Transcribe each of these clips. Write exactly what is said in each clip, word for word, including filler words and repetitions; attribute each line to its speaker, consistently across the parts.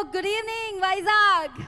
Speaker 1: Good evening Vizag.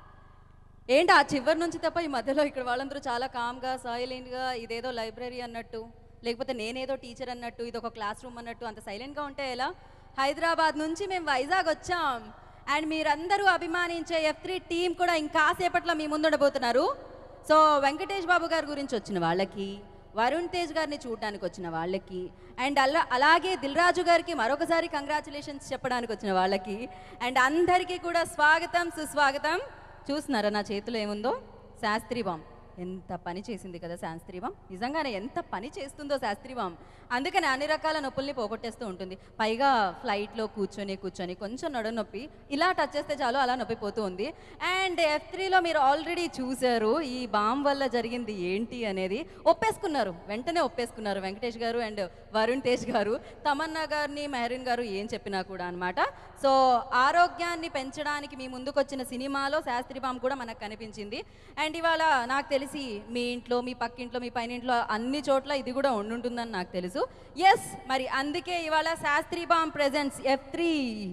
Speaker 1: ఏంటి ఆ చివరి నుంచి తప్ప ఈ మధ్యలో ఇక్కడ వాళ్ళందరూ చాలా కామ్గా సైలెంట్గా ఇదేదో లైబ్రరీ అన్నట్టు, లేకపోతే నేనేదో టీచర్ అన్నట్టు, ఇది ఒక క్లాస్ రూమ్ అన్నట్టు అంత సైలెంట్గా ఉంటే ఎలా? హైదరాబాద్ నుంచి మేము వైజాగ్ వచ్చాం అండ్ మీరందరూ అభిమానించే ఎఫ్ త్రీ టీం కూడా ఇంకాసేపట్లో మీ ముందు ఉండబోతున్నారు. సో వెంకటేష్ బాబు గారి గురించి వచ్చిన వాళ్ళకి, వరుణ్ తేజ్ గారిని చూడడానికి వచ్చిన వాళ్ళకి, అండ్ అలా అలాగే దిల్ రాజు గారికి మరొకసారి కంగ్రాచులేషన్స్ చెప్పడానికి వచ్చిన వాళ్ళకి, అండ్ అందరికీ కూడా స్వాగతం సుస్వాగతం. చూస్తున్నారా నా చేతిలో ఏముందో? శాస్త్రి బామ్. ఎంత పని చేసింది కదా శాస్త్రి బామ్, నిజంగానే ఎంత పని చేస్తుందో శాస్త్రి బామ్. అందుకని అన్ని రకాల నొప్పుల్ని పోగొట్టేస్తూ ఉంటుంది. పైగా ఫ్లైట్లో కూర్చొని కూర్చొని కొంచెం నడుము నొప్పి, ఇలా టచ్ చేస్తే చాలు అలా నొప్పి పోతూ ఉంది. అండ్ ఎఫ్ త్రీలో మీరు ఆల్రెడీ చూశారు ఈ బామ్ వల్ల జరిగింది ఏంటి అనేది. ఒప్పేసుకున్నారు, వెంటనే ఒప్పేసుకున్నారు వెంకటేష్ గారు అండ్ వరుణ్ తేజ్ గారు. తమన్నా గారిని మెహరీన్ గారు ఏం చెప్పినా కూడా అనమాట. సో ఆరోగ్యాన్ని పెంచడానికి మీ ముందుకు వచ్చిన సినిమాలో శాస్త్రి బామ్ కూడా మనకు కనిపించింది. అండ్ ఇవాళ నాకు తెలిసి మీ ఇంట్లో, మీ పక్కింట్లో, మీ పైన ఇంట్లో అన్ని చోట్ల ఇది కూడా ఉండుంటుందని నాకు తెలుసు. ఎస్, మరి అందుకే ఇవాళ Shastri balm presents F three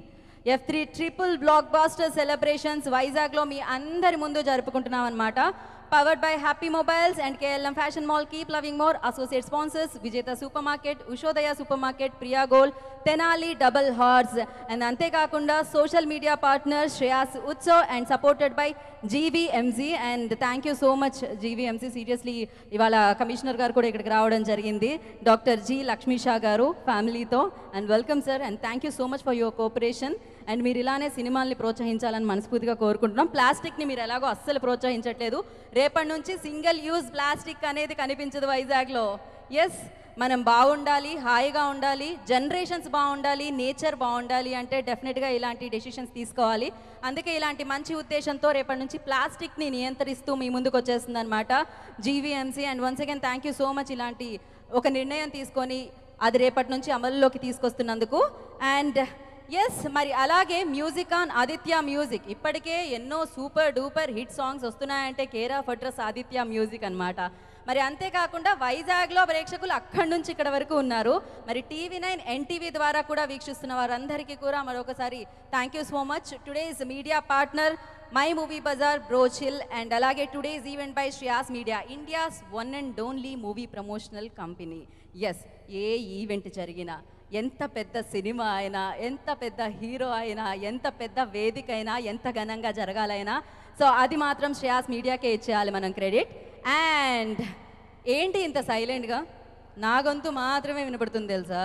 Speaker 1: F three triple blockbuster celebrations వైజాగ్లో మీ అందరి ముందు జరుపుకుంటున్నాం అనమాట. Powered by Happy Mobiles and K L M Fashion Mall, Keep Loving More. Associate sponsors Vijeta Supermarket, Ushodaya Supermarket, Priya Gold, Tenali Double Horse, and ante kakunda social media partners Shreyas Utso and supported by G V M Z. And thank you so much G V M Z. Seriously ivala commissioner garu kuda ikkadiki raavadam jarigindi, Doctor G Lakshmi Shah garu family tho. And welcome sir, and thank you so much for your cooperation. And మీరు ఇలానే సినిమాల్ని ప్రోత్సహించాలని మనస్ఫూర్తిగా కోరుకుంటున్నాం. ప్లాస్టిక్ని మీరు ఎలాగో అస్సలు ప్రోత్సహించట్లేదు. రేపటి నుంచి సింగిల్ యూజ్ ప్లాస్టిక్ అనేది కనిపించదు వైజాగ్లో. ఎస్, మనం బాగుండాలి, హాయిగా ఉండాలి, జనరేషన్స్ బాగుండాలి, నేచర్ బాగుండాలి అంటే డెఫినెట్గా ఇలాంటి డెసిషన్స్ తీసుకోవాలి. అందుకే ఇలాంటి మంచి ఉద్దేశంతో రేపటి నుంచి ప్లాస్టిక్ని నియంత్రిస్తూ మీ ముందుకు వచ్చేస్తుంది అనమాట GVMC. And once again thank you so much ఇలాంటి ఒక నిర్ణయం తీసుకొని అది రేపటి నుంచి అమలులోకి తీసుకొస్తున్నందుకు. అండ్ ఎస్, మరి అలాగే మ్యూజిక్ ఆన్ ఆదిత్య మ్యూజిక్. ఇప్పటికే ఎన్నో సూపర్ డూపర్ హిట్ సాంగ్స్ వస్తున్నాయంటే care of address Aditya music అనమాట. మరి అంతేకాకుండా వైజాగ్లో ప్రేక్షకులు అక్కడి నుంచి ఇక్కడ వరకు ఉన్నారు. మరి టీవీ నైన్ ఎన్టీవీ ద్వారా కూడా వీక్షిస్తున్న వారందరికీ కూడా మరొకసారి thank you so much. Today's media partner my movie bazaar, బ్రోచిల్, and అలాగే today's event by Shreyas media, India's one and only movie promotional company. Yes, ఏ ఈవెంట్ జరిగినా, ఎంత పెద్ద సినిమా అయినా, ఎంత పెద్ద హీరో అయినా, ఎంత పెద్ద వేదిక అయినా, ఎంత ఘనంగా జరగాలైనా, సో అది మాత్రం శ్రేయాస్ మీడియాకే ఇచ్చేయాలి మనం క్రెడిట్. అండ్ ఏంటి ఇంత సైలెంట్గా? నా గొంతు మాత్రమే వినపడుతుంది తెలుసా?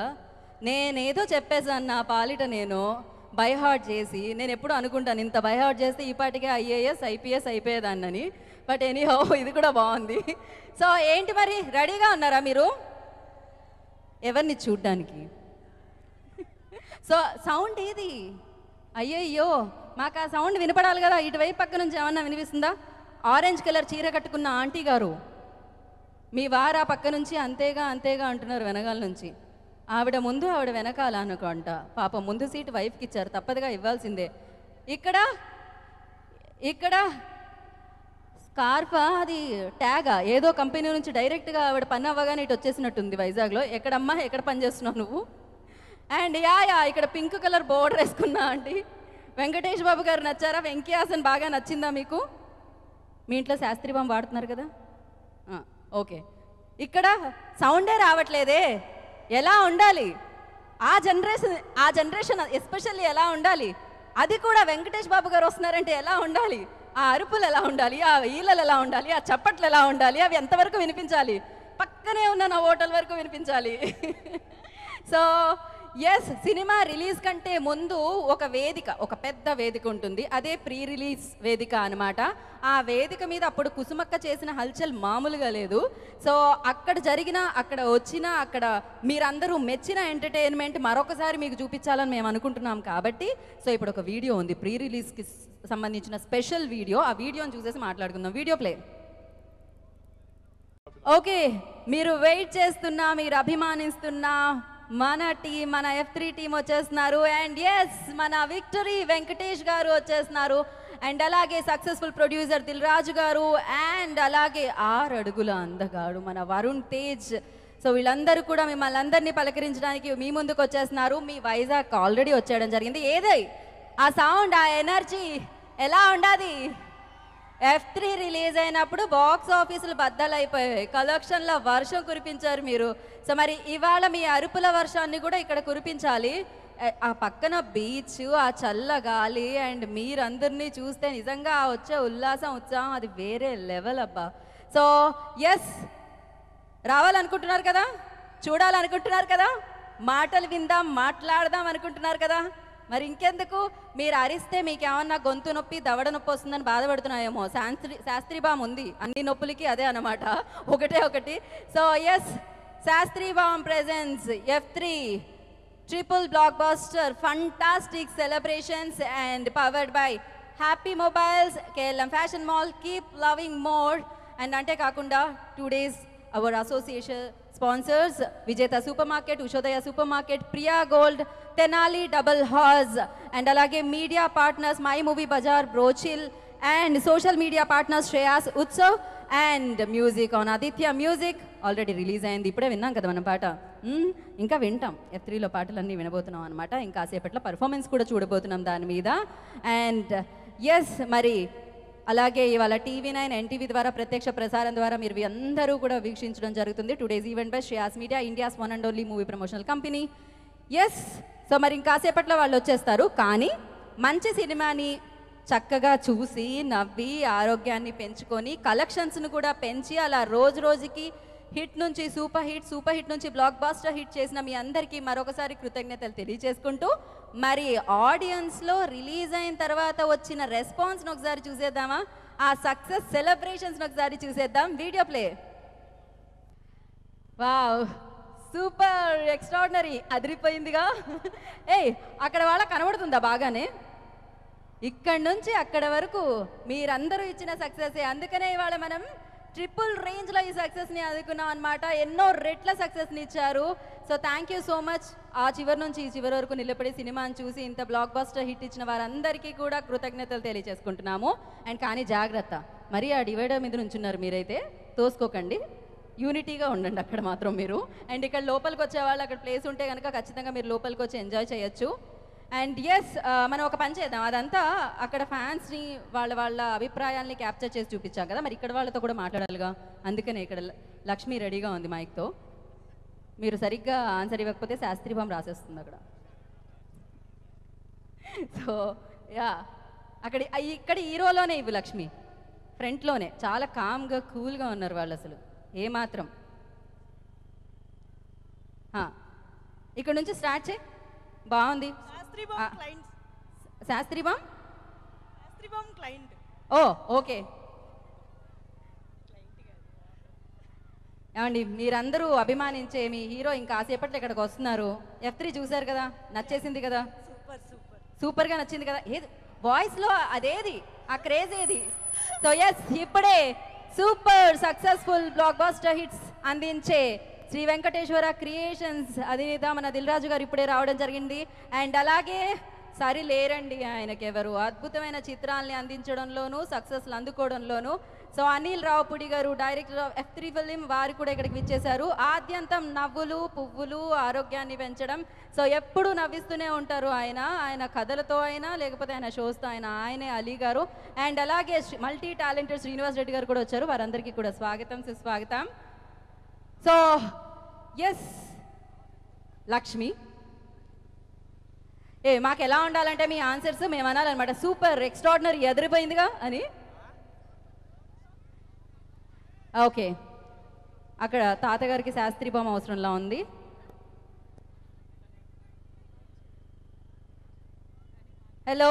Speaker 1: నేనేదో చెప్పేసాను నా పాలిట నేను బైహార్ట్ చేసి. నేను ఎప్పుడు అనుకుంటాను ఇంత బైహార్ట్ చేస్తే ఈ పాటికే ఐఏఎస్ ఐపీఎస్ అయిపోయేదాన్నని. బట్ ఎనీహౌ ఇది కూడా బాగుంది. సో ఏంటి మరి, రెడీగా ఉన్నారా మీరు ఎవరిని చూడ్డానికి? సో సౌండ్ ఏది? అయ్యయ్యో, మాకు ఆ సౌండ్ వినపడాలి కదా. ఇటువైపు పక్క నుంచి ఏమన్నా వినిపిస్తుందా? ఆరెంజ్ కలర్ చీర కట్టుకున్న ఆంటీ గారు, మీ వారు ఆ పక్క నుంచి అంతేగా అంతేగా అంటున్నారు వెనకాల నుంచి. ఆవిడ ముందు ఆవిడ వెనకాల అనుకుంట. పాపం ముందు సీటు వైఫ్కి ఇచ్చారు, తప్పదుగా ఇవ్వాల్సిందే. ఇక్కడ ఇక్కడ స్కార్ఫా, అది ట్యాగా, ఏదో కంపెనీ నుంచి డైరెక్ట్గా ఆవిడ పని అవ్వగానే ఇటు వచ్చేసినట్టుంది వైజాగ్లో. ఎక్కడమ్మా, ఎక్కడ పని చేస్తున్నావు నువ్వు? అండ్ యా యా ఇక్కడ పింక్ కలర్ బోర్డర్ వేసుకున్నా ఆంటీ. వెంకటేష్ బాబు గారు నచ్చారా? వెంకయాసన్ బాగా నచ్చిందా మీకు? మీ ఇంట్లో శాస్త్రి బామ్ వాడుతున్నారు కదా? ఓకే. ఇక్కడ సౌండే రావట్లేదే, ఎలా ఉండాలి? ఆ జనరేషన్ ఆ జనరేషన్ ఎస్పెషల్లీ ఎలా ఉండాలి? అది కూడా వెంకటేష్ బాబు గారు వస్తున్నారంటే ఎలా ఉండాలి? ఆ అరుపులు ఎలా ఉండాలి? ఆ ఈలలు ఎలా ఉండాలి? ఆ చప్పట్లు ఎలా ఉండాలి? అవి ఎంతవరకు వినిపించాలి? పక్కనే ఉన్న నా హోటల్ వరకు వినిపించాలి. సో ఎస్, సినిమా రిలీజ్ కంటే ముందు ఒక వేదిక, ఒక పెద్ద వేదిక ఉంటుంది. అదే ప్రీ రిలీజ్ వేదిక అనమాట. ఆ వేదిక మీద అప్పుడు కుసుమక్క చేసిన హల్చల్ మామూలుగా లేదు. సో అక్కడ జరిగిన, అక్కడ వచ్చిన, అక్కడ మీరందరూ మెచ్చిన ఎంటర్టైన్మెంట్ మరొకసారి మీకు చూపించాలని మేము అనుకుంటున్నాం. కాబట్టి సో ఇప్పుడు ఒక వీడియో ఉంది ప్రీ రిలీజ్కి సంబంధించిన స్పెషల్ వీడియో. ఆ వీడియోని చూసేసి మాట్లాడుకుందాం. Video play. ఓకే, మీరు వెయిట్ చేస్తున్నా, మీరు అభిమానిస్తున్నా మన టీం, మన ఎఫ్ త్రీ టీం వచ్చేస్తున్నారు. అండ్ ఎస్, మన విక్టరీ వెంకటేష్ గారు వచ్చేస్తున్నారు. అండ్ అలాగే successful producer Dil Raju garu, and అలాగే ఆరు అడుగుల అందగాడు మన వరుణ్ తేజ్. సో వీళ్ళందరూ కూడా మిమ్మల్ని అందరినీ పలకరించడానికి మీ ముందుకు వచ్చేస్తున్నారు. మీ వైజాగ్ ఆల్రెడీ వచ్చేయడం జరిగింది. ఏదై ఆ సౌండ్, ఆ ఎనర్జీ ఎలా ఉండాది? ఎఫ్ త్రీ రిలీజ్ అయినప్పుడు బాక్స్ ఆఫీసులు బద్దలైపోయాయి, కలెక్షన్ల వర్షం కురిపించారు మీరు. సో మరి ఇవాళ మీ అరుపుల వర్షాన్ని కూడా ఇక్కడ కురిపించాలి. ఆ పక్కన బీచ్, ఆ చల్ల గాలి అండ్ మీరందరినీ చూస్తే నిజంగా వచ్చే ఉల్లాసం, ఉత్సాహం అది వేరే లెవెల్ అబ్బా. సో ఎస్, రావాలనుకుంటున్నారు కదా, చూడాలనుకుంటున్నారు కదా, మాటలు విందాం, మాట్లాడదాం అనుకుంటున్నారు కదా. మరి ఇంకెందుకు, మీరు అరిస్తే మీకు ఏమన్నా గొంతు నొప్పి, దవడ నొప్పి వస్తుందని బాధపడుతున్నాయేమో. శాస్త్రి శాస్త్రి బామ్ ఉంది, అన్ని నొప్పులకి అదే అన్నమాట, ఒకటే ఒకటి. So yes, Shastri balm presents F three triple blockbuster fantastic celebrations and powered by happy mobiles, KLM fashion mall, keep loving more. And అంటే కాకుండా two days our association sponsors Vijetha supermarket, Ushodaya supermarket, Priya gold, Tenali double horse, and అలాగే media partners my movie bazaar, బ్రోచిల్, and social media partners Shreyas Utsav, and music on Aditya music. Already release అయింది, ఇప్పుడే విన్నాం కదా మన పాట. ఇంకా వింటాం, ఎఫ్ త్రీలో పాటలన్నీ వినబోతున్నాం అనమాట. ఇంకా సేపట్లో పర్ఫార్మెన్స్ కూడా చూడబోతున్నాం దాని మీద. అండ్ ఎస్, మరి అలాగే ఇవాళ టీవీ నైన్, ఎన్టీవీ ద్వారా ప్రత్యక్ష ప్రసారం ద్వారా మీరు అందరూ కూడా వీక్షించడం జరుగుతుంది. Today's event by Shreyas media, India's one and only movie promotional company. Yes, so మరి ఇంకాసేపట్లో వాళ్ళు వచ్చేస్తారు. కానీ మంచి సినిమాని చక్కగా చూసి నవ్వి ఆరోగ్యాన్ని పెంచుకొని కలెక్షన్స్ను కూడా పెంచి అలా రోజు రోజుకి హిట్ నుంచి సూపర్ హిట్, సూపర్ హిట్ నుంచి బ్లాక్ బాస్టర్ హిట్ చేసిన మీ అందరికీ మరొకసారి కృతజ్ఞతలు తెలియజేసుకుంటూ, మరి ఆడియన్స్లో రిలీజ్ అయిన తర్వాత వచ్చిన రెస్పాన్స్ని ఒకసారి చూసేద్దామా? ఆ సక్సెస్ సెలబ్రేషన్స్ని ఒకసారి చూసేద్దాం. Video play. Wow, super, extraordinary, అదిరిపోయిందిగా. ఏయ్, అక్కడ వాళ్ళ కనబడుతుందా బాగానే? ఇక్కడ నుంచి అక్కడ వరకు మీరందరూ ఇచ్చిన సక్సెసే. అందుకనే ఇవాళ మనం ట్రిపుల్ రేంజ్లో ఈ సక్సెస్ని అందుకున్నాం అనమాట. ఎన్నో రెట్ల సక్సెస్ని ఇచ్చారు. So thank you so much. ఆ చివరి నుంచి ఈ చివరి వరకు నిలబడి సినిమాని చూసి ఇంత బ్లాక్ బస్టర్ హిట్ ఇచ్చిన వారందరికీ కూడా కృతజ్ఞతలు తెలియజేసుకుంటున్నాము. అండ్ కానీ జాగ్రత్త, మరి ఆ డివైడర్ మీద నుంచున్నారు మీరైతే, తోసుకోకండి, యూనిటీగా ఉండండి అక్కడ మాత్రం మీరు. అండ్ ఇక్కడ లోపలికి వచ్చే వాళ్ళు అక్కడ ప్లేస్ ఉంటే కనుక ఖచ్చితంగా మీరు లోపలికి వచ్చి ఎంజాయ్ చేయొచ్చు. అండ్ ఎస్, మనం ఒక పని చేద్దాం, అదంతా అక్కడ ఫ్యాన్స్ని వాళ్ళ వాళ్ళ అభిప్రాయాల్ని క్యాప్చర్ చేసి చూపించాం కదా, మరి ఇక్కడ వాళ్ళతో కూడా మాట్లాడాలిగా. అందుకనే ఇక్కడ లక్ష్మి రెడీగా ఉంది మైక్తో. మీరు సరిగ్గా ఆన్సర్ ఇవ్వకపోతే శాస్త్రి బామ్ రాసేస్తుంది అక్కడ. సో యా, అక్కడ ఇక్కడ హీరోలోనే ఇవ్వు లక్ష్మి, ఫ్రంట్లోనే. చాలా కామ్గా కూల్గా ఉన్నారు వాళ్ళు అసలు ఏమాత్రం. ఇక్కడ నుంచి స్టార్ట్ చేయి, బాగుంది. Shastri balm client. ఓ ఓకే. ఏమండి, మీరందరూ అభిమానించే మీ హీరో ఇంకా కాసేపట్లో ఇక్కడికి వస్తున్నారు. ఎఫ్ త్రీ చూసారు కదా, నచ్చేసింది కదా, సూపర్గా నచ్చింది కదా. ఏది వాయిస్లో అదేది, ఆ క్రేజ్ ఏది? సో ఎస్, ఇప్పుడే super successful blockbuster hits అందించే శ్రీ వెంకటేశ్వర క్రియేషన్స్ అధినేత మన దిల్ రాజు గారు ఇప్పుడే రావడం జరిగింది. అండ్ అలాగే సరి లేరండి ఆయనకి ఎవరు, అద్భుతమైన చిత్రాలని అందించడంలోనూ సక్సెస్లు అందుకోవడంలోనూ. సో అనిల్ రావుపుడి గారు, director of F three film, వారు కూడా ఇక్కడికి విచ్చేశారు. ఆద్యంతం నవ్వులు, పువ్వులు, ఆరోగ్యాన్ని పెంచడం. సో ఎప్పుడు నవ్విస్తూనే ఉంటారు ఆయన, ఆయన కథలతో అయినా లేకపోతే ఆయన షోస్తో అయినా. ఆయనే అలీ గారు. అండ్ అలాగే మల్టీ టాలెంటెడ్ శ్రీనివాస్ రెడ్డి గారు కూడా వచ్చారు. వారందరికీ కూడా స్వాగతం, సుస్వాగతం. సో ఎస్ లక్ష్మి, ఏ మాకు ఎలా ఉండాలంటే మీ ఆన్సర్స్ మేము అనాలన్నమాట, సూపర్, ఎక్స్ట్రాడినరీ, ఎదిరిపోయిందిగా అని. ఓకే, అక్కడ తాతగారికి శాస్త్రి బొమ్మ అవసరంలా ఉంది. హలో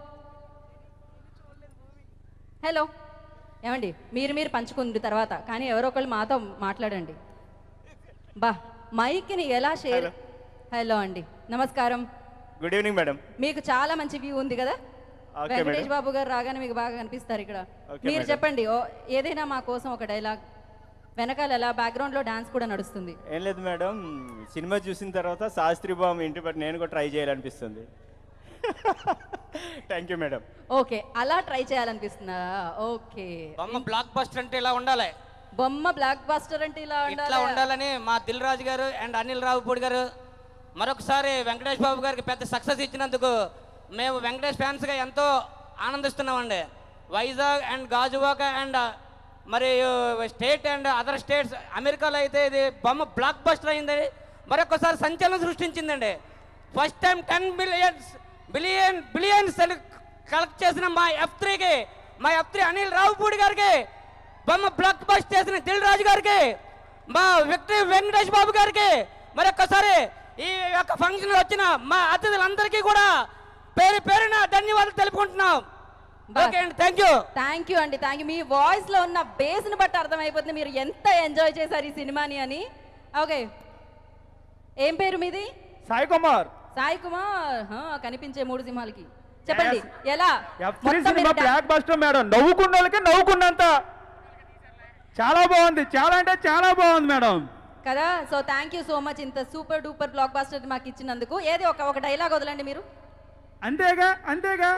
Speaker 1: హలో ఏమండి, మీరు మీరు పంచుకుంది తర్వాత, కానీ ఎవరో ఒకళ్ళు మాతో మాట్లాడండి. బా, మైక్ని ఎలా షేర్. హలో అండి, నమస్కారం.
Speaker 2: Good evening madam.
Speaker 1: మీకు చాలా మంచి వ్యూ ఉంది కదా, వెంకటేష్ బాబు గారు రాగానే మీకు బాగా కనిపిస్తారు ఇక్కడ. మీరు చెప్పండి ఏదైనా మా కోసం ఒక డైలాగ్. వెనకాల ఎలా బ్యాక్గ్రౌండ్ లో డాన్స్ కూడా నడుస్తుంది.
Speaker 2: ఏం లేదు మేడం, సినిమా చూసిన తర్వాత శాస్త్రి బామ్ ఇంటి బట్టి నేను కూడా ట్రై చేయాలనిపిస్తుంది. Thank you madam.
Speaker 1: ఓకే, అలా ట్రై చేయాలనిపిస్తుందా? ఓకే,
Speaker 3: బొమ్మ బ్లాక్ బస్టర్ అంటే ఇలా ఉండాలి.
Speaker 1: బొమ్మ బ్లాక్ బస్టర్ అంటే ఇలా
Speaker 3: ఇట్లా ఉండాలని మా దిల్ రాజు గారు అండ్ అనిల్ రావుపూడి గారు మరొకసారి వెంకటేష్ బాబు గారికి పెద్ద సక్సెస్ ఇచ్చినందుకు మేము వెంకటేష్ ఫ్యాన్స్గా ఎంతో ఆనందిస్తున్నామండి. వైజాగ్ అండ్ గాజువాక అండ్ మరి స్టేట్ అండ్ అదర్ స్టేట్స్, అమెరికాలో అయితే ఇది బొమ్మ బ్లాక్ బస్టర్ అయింది, మరొకసారి సంచలనం సృష్టించిందండి. First time ten billions billion billions collect చేసిన మా ఎఫ్ త్రీకి, మా ఎఫ్ త్రీ అనిల్ రావుపూడి గారికి, బొమ్మ బ్లాక్ బస్టర్ చేసిన దిల్ రాజు గారికి, మా విక్టరీ వెంకటేష్ బాబు గారికి మరొకసారి ఈ యొక్క ఫంక్షన్ వచ్చిన మా అతిథులందరికీ కూడా పేరు పేరున ధన్యవాదాలు తెలుపుకుంటున్నాం. ఓకే అండి, థ్యాంక్ యూ.
Speaker 1: థ్యాంక్ యూ అండి, థ్యాంక్ యూ. మీ వాయిస్ లో ఉన్న బేస్ ని బట్టి అర్థమైపోతుంది మీరు ఎంత ఎంజాయ్ చేశారు ఈ సినిమాని అని. ఓకే, ఏం పేరు మీది?
Speaker 4: సాయి కుమార్.
Speaker 1: సాయి కుమార్, హా, కనిపించే మూడు సింహాలకి చెప్పండి ఎలా
Speaker 4: బ్లాక్ బస్టర్ మేడం, నవ్వుకున్న వాళ్ళకి నవ్వుకున్నంత చాలా బాగుంది, చాలా అంటే చాలా బాగుంది మేడం
Speaker 1: కదా. So thank you so much ఇంత సూపర్ డూపర్ బ్లాక్ బస్టర్ మాకు ఇచ్చినందుకు. ఏది ఒక ఒక డైలాగ్ వదలండి మీరు.
Speaker 4: అంతేగా అంతేగా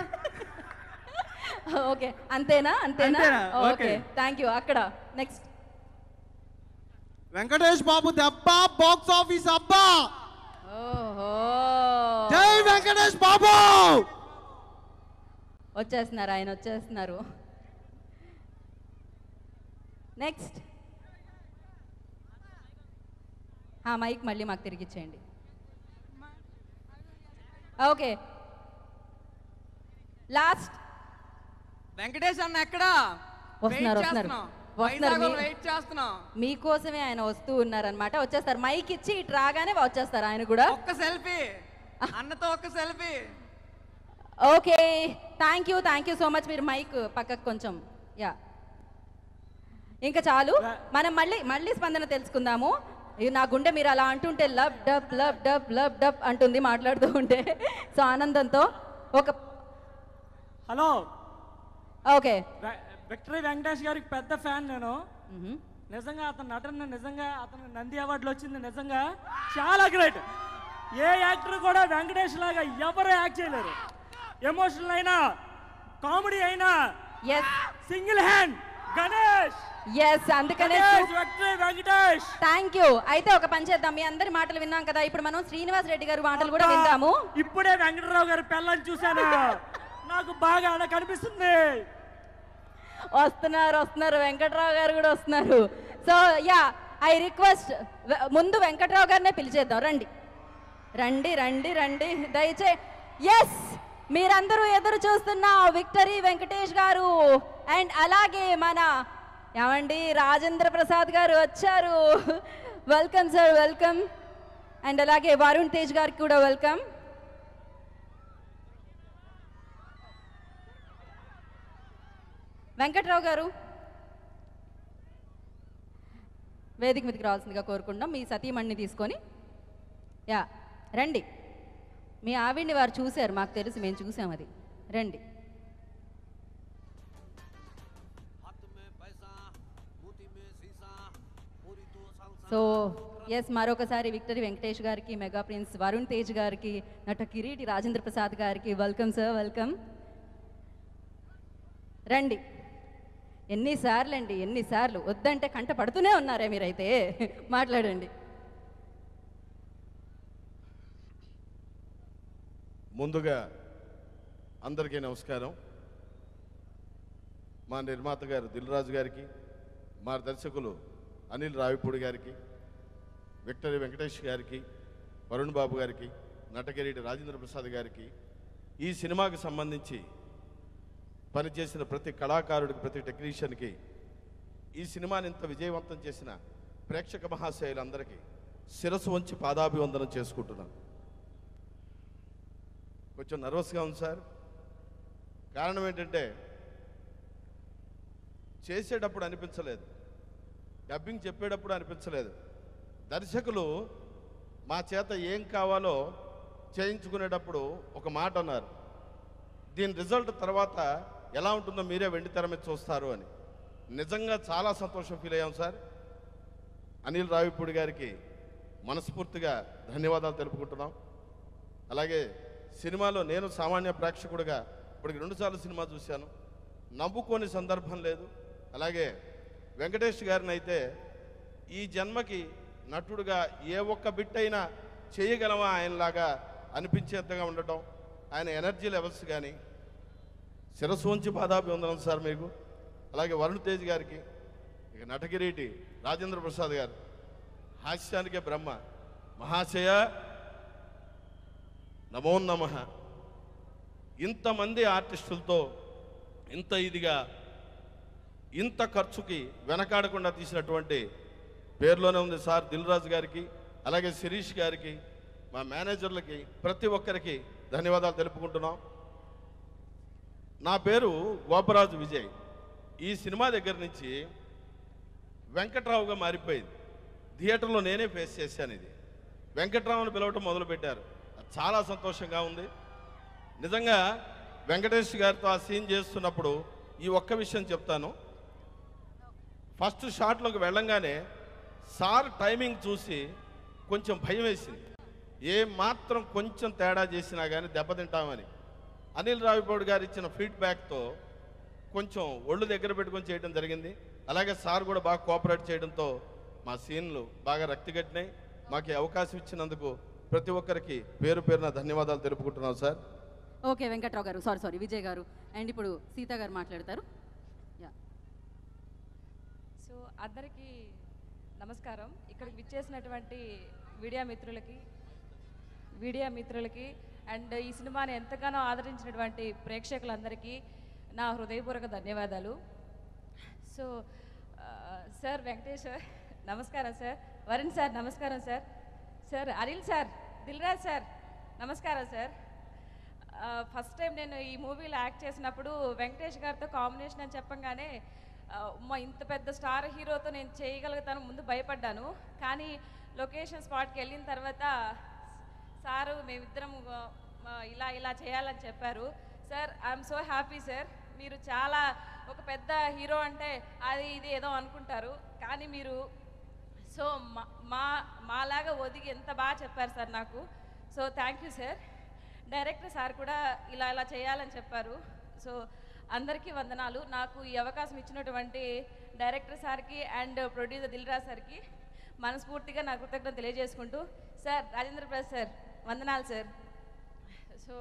Speaker 1: ఓకే, అంతేనా అంతేనా
Speaker 4: అంతేనా?
Speaker 1: Okay, thank you. అక్కడ నెక్స్ట్
Speaker 5: వెంకటేష్ బాబు దెబ్బ బాక్స్ ఆఫీస్ అబ్బా.
Speaker 1: ఓహో,
Speaker 5: జై వెంకటేష్ బాబు.
Speaker 1: వచ్చేస్తున్నారు ఆయన, వచ్చేస్తున్నారు. నెక్స్ట్ ఆ మైక్ మళ్ళీ మాకు తిరిగి ఇచ్చేయండి. ఓకే, లాస్ట్
Speaker 6: వెంకటేష్ అన్న ఎక్కడ?
Speaker 1: వస్తున్నారు వస్తున్నారు వస్తున్నారు
Speaker 6: వెయిట్ చేస్తున్నాం
Speaker 1: మీకోసమే ఆయన వస్తూ ఉన్నారనమాట. వచ్చేస్తారు, మైక్ ఇచ్చి ఇటు రాగానే వచ్చేస్తారు ఆయన కూడా.
Speaker 6: ఒక్క సెల్ఫీ అన్నతో, ఒక్క selfie.
Speaker 1: Okay, thank you thank you so much. మీరు మైక్ పక్కకు కొంచెం, యా ఇంకా చాలు. మనం మళ్ళీ మళ్ళీ స్పందన తెలుసుకుందాము. ఇది నా గుండె మీరు అలా అంటుంటే lub dub lub dub lub dub అంటుంది మాట్లాడుతూ ఉంటే. సో ఆనందంతో ఒక
Speaker 4: హలో.
Speaker 1: ఓకే,
Speaker 4: విక్టరీ వెంకటేష్ గారికి పెద్ద ఫ్యాన్ నేను. నిజంగా అతను నటన, నిజంగా అతను నంది అవార్డులు వచ్చింది, నిజంగా చాలా గ్రేట్. ఏ యాక్టర్ కూడా వెంకటేష్ లాగా ఎవరు యాక్ట్ చేయలేరు. ఎమోషనల్ అయినా, కామెడీ అయినా,
Speaker 1: yes
Speaker 4: single hand Ganesh.
Speaker 1: Yes, అందుకనే
Speaker 4: విక్టరీ వెంకటేష్.
Speaker 1: Thank you. అయితే ఒక పని చేద్దాం, మీ అందరి మాటలు విన్నాం కదా, ఇప్పుడు మనం శ్రీనివాస్ రెడ్డి గారి మాటలు కూడా విందాము.
Speaker 4: ఇప్పుడే వెంకటరావు గారి పిల్లల్ని చూశాను, నాకు బాగా అలా కనిపిస్తుంది.
Speaker 1: వస్తున్నారు వస్తున్నారు వెంకట్రావు గారు కూడా వస్తున్నారు. సో యా, ఐ రిక్వెస్ట్, ముందు వెంకట్రావు గారినే పిలిచేద్దాం. రండి రండి రండి రండి దయచే. ఎస్, మీరందరూ ఎదురు చూస్తున్న విక్టరీ వెంకటేష్ గారు అండ్ అలాగే మన ఏమండి రాజేంద్ర ప్రసాద్ గారు వచ్చారు. Welcome sir, welcome. అండ్ అలాగే వరుణ్ తేజ్ గారికి కూడా వెల్కమ్. వెంకట్రావు గారు వేదిక మీదకి రావాల్సిందిగా కోరుకుంటాం. మీ సతీమణిని తీసుకొని యా రండి. మీ ఆవిడ్ని వారు చూశారు, మాకు తెలుసు, మేము చూసాం అది. రండి. సో ఎస్, మరొకసారి విక్టరీ వెంకటేష్ గారికి, మెగా ప్రిన్స్ వరుణ్ తేజ్ గారికి, నట కిరీటి రాజేంద్ర ప్రసాద్ గారికి వెల్కమ్ సార్, వెల్కమ్. రండి. ఎన్నిసార్లు అండి, ఎన్నిసార్లు వద్దంటే కంట పడుతూనే ఉన్నారే మీరైతే. మాట్లాడండి.
Speaker 7: ముందుగా అందరికీ నమస్కారం. మా నిర్మాత గారు దిల్ రాజు గారికి, మా దర్శకులు అనిల్ రావిపూడి గారికి, విక్టరీ వెంకటేష్ గారికి, వరుణ్ బాబు గారికి, నటకిరీటి రాజేంద్ర ప్రసాద్ గారికి, ఈ సినిమాకి సంబంధించి పనిచేసిన ప్రతి కళాకారుడికి, ప్రతి టెక్నీషియన్కి, ఈ సినిమాని ఇంత విజయవంతం చేసిన ప్రేక్షక మహాశయులందరికీ శిరస్సు వంచి పాదాభివందనం చేసుకుంటున్నాను. కొంచెం నర్వస్గా ఉంది సార్. కారణం ఏంటంటే చేసేటప్పుడు అనిపించలేదు, డబ్బింగ్ చెప్పేటప్పుడు అనిపించలేదు. దర్శకులు మా చేత ఏం కావాలో చేయించుకునేటప్పుడు ఒక మాట అన్నారు, దీని రిజల్ట్ తర్వాత ఎలా ఉంటుందో మీరే వెండి తెర మీద చూస్తారు అని. నిజంగా చాలా సంతోషం ఫీల్ అయ్యాం సార్. అనిల్ రావిపూడి గారికి మనస్ఫూర్తిగా ధన్యవాదాలు తెలుపుకుంటున్నాం. అలాగే సినిమాలో నేను సామాన్య ప్రేక్షకుడిగా ఇప్పటికి రెండుసార్లు సినిమా చూశాను, నవ్వుకోని సందర్భం లేదు. అలాగే వెంకటేష్ గారిని అయితే ఈ జన్మకి నటుడుగా ఏ ఒక్క బిట్ అయినా చేయగలమా ఆయనలాగా అనిపించేంతగా ఉండటం, ఆయన ఎనర్జీ లెవెల్స్ కానీ శిరస్సు ఉంచి పాదాభివందనం సార్ మీకు. అలాగే వరుణ్ తేజ్ గారికి, ఇక నటకిరీటి రాజేంద్ర ప్రసాద్ గారు, హాస్యానికే బ్రహ్మ మహాశయ నమో నమః. ఇంతమంది ఆర్టిస్టులతో ఇంత ఇదిగా ఇంత ఖర్చుకి వెనకాడకుండా తీసినటువంటి పేరులోనే ఉంది సార్ దిల్ రాజు గారికి, అలాగే శిరీష్ గారికి, మా మేనేజర్లకి, ప్రతి ఒక్కరికి ధన్యవాదాలు తెలుపుకుంటున్నాం. నా పేరు గోపరాజు విజయ్. ఈ సినిమా దగ్గర నుంచి వెంకట్రావుగా మారిపోయింది. థియేటర్లో నేనే ఫేస్ చేశాను. ఇది వెంకట్రావుని పిలవటం మొదలుపెట్టారు. అది చాలా సంతోషంగా ఉంది. నిజంగా వెంకటేష్ గారితో ఆ సీన్ చేస్తున్నప్పుడు ఈ ఒక్క విషయం చెప్తాను. ఫస్ట్ షాట్లోకి వెళ్ళంగానే సార్ టైమింగ్ చూసి కొంచెం భయం వేసింది. ఏ మాత్రం కొంచెం తేడా చేసినా కానీ దెబ్బతింటామని అనిల్ రావిపూడి గారు ఇచ్చిన ఫీడ్బ్యాక్తో కొంచెం ఒళ్ళు దగ్గర పెట్టుకొని చేయడం జరిగింది. అలాగే సార్ కూడా బాగా కోఆపరేట్ చేయడంతో మా సీన్లు బాగా రక్తిగట్టినాయి. మాకు ఈ అవకాశం ఇచ్చినందుకు ప్రతి ఒక్కరికి పేరు పేరున ధన్యవాదాలు తెలుపుకుంటున్నాం సార్.
Speaker 1: ఓకే వెంకట్రావు గారు, సారీ సారీ విజయ్ గారు. అండ్ ఇప్పుడు సీత గారు మాట్లాడతారు. యా
Speaker 8: సో అందరికీ నమస్కారం. ఇక్కడికి విచ్చేసినటువంటి మీడియా మిత్రులకి మీడియా మిత్రులకి అండ్ ఈ సినిమాని ఎంతగానో ఆదరించినటువంటి ప్రేక్షకులందరికీ నా హృదయపూర్వక ధన్యవాదాలు. సో సార్ వెంకటేష్ సార్ నమస్కారం సార్, వరుణ్ సార్ నమస్కారం sir, sir Anil sir, Dilraj sir నమస్కారం సార్. ఫస్ట్ టైం నేను ఈ మూవీలో యాక్ట్ చేసినప్పుడు వెంకటేష్ గారితో కాంబినేషన్ అని చెప్పంగానే మా ఇంత పెద్ద స్టార్ హీరోతో నేను చేయగలుగుతాను ముందు భయపడ్డాను. కానీ లొకేషన్ స్పాట్కి వెళ్ళిన తర్వాత సారు మేమిద్దరం ఇలా ఇలా చేయాలని చెప్పారు. Sir I'm so happy sir. మీరు చాలా ఒక పెద్ద హీరో అంటే అది ఇది ఏదో అనుకుంటారు, కానీ మీరు సో మా మాలాగా ఒదిగి ఎంత బాగా చెప్పారు సార్ నాకు. So thank you sir. Director sir కూడా ఇలా ఇలా చేయాలని చెప్పారు. సో అందరికీ వందనాలు. నాకు ఈ అవకాశం ఇచ్చినటువంటి డైరెక్టర్ సార్కి అండ్ ప్రొడ్యూసర్ దిల్రాజ్ సార్కి మనస్ఫూర్తిగా నా కృతజ్ఞతలు తెలియజేసుకుంటూ, సార్ రాజేంద్ర ప్రసాద్ సార్ వందనాలు సార్. సో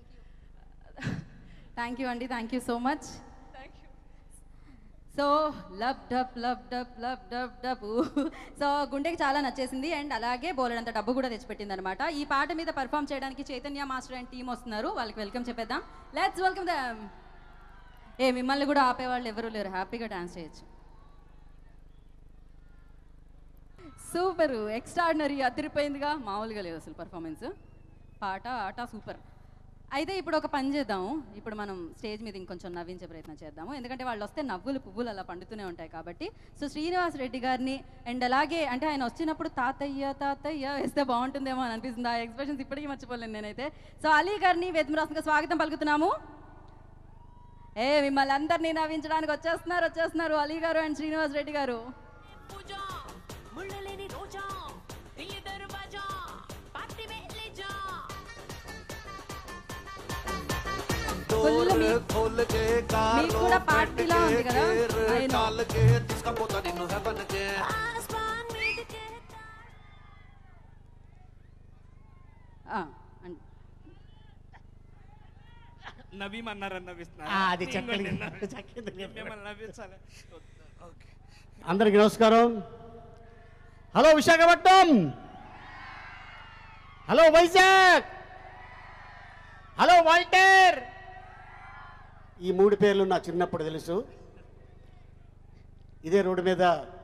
Speaker 1: థ్యాంక్ యూ అండి, thank you so much.
Speaker 8: Thank you.
Speaker 1: So love dub love dub love dub dub so గుండెకి చాలా నచ్చేసింది అండ్ అలాగే బోలెడంత డబ్బు కూడా తెచ్చిపెట్టింది అనమాట. ఈ పాట మీద పర్ఫామ్ చేయడానికి చైతన్య మాస్టర్ అండ్ టీం వస్తున్నారు. వాళ్ళకి వెల్కమ్ చెప్పేద్దాం. Let's welcome them. ఏ మిమ్మల్ని కూడా ఆపేవాళ్ళు ఎవరు లేరు, హ్యాపీగా డాన్స్ చేయొచ్చు. సూపర్, ఎక్స్ట్రాడినరీ, అదిరిపోయిందిగా, మామూలుగా లేదు అసలు పర్ఫార్మెన్స్. పాట ఆట సూపర్. అయితే ఇప్పుడు ఒక పని చేద్దాం. ఇప్పుడు మనం స్టేజ్ మీద ఇంకొంచెం నవ్వించే ప్రయత్నం చేద్దాము, ఎందుకంటే వాళ్ళు వస్తే నవ్వులు పువ్వులు అలా పండుతూనే ఉంటాయి కాబట్టి. సో శ్రీనివాస్ రెడ్డి గారిని అండ్ అలాగే అంటే ఆయన వచ్చినప్పుడు తాతయ్య తాతయ్య వేస్తే బాగుంటుందేమో అని అనిపిస్తుంది. ఆ ఎక్స్ప్రెషన్స్ ఇప్పటికీ మర్చిపోలేను నేనైతే. సో అలీ గారిని వేదమురాసంగా స్వాగతం పలుకుతున్నాము. ఏ మిమ్మల్ని అందరినీ నవ్వించడానికి వచ్చేస్తున్నారు వచ్చేస్తున్నారు అలీ గారు అండ్ శ్రీనివాస్ రెడ్డి గారు. మీకు కూడా పార్టీలా ఉంది కదా.
Speaker 4: నవ్విమన్నారని నవ్విస్తున్నారు.
Speaker 9: అది చక్కని
Speaker 4: మిమ్మల్ని నవ్వించాలి.
Speaker 9: అందరికీ నమస్కారం. Hello Visakhapatnam, hello Vizag, hello Waltair. ఈ మూడు పేర్లు నా చిన్నప్పుడు తెలుసు. ఇదే రోడ్డు మీద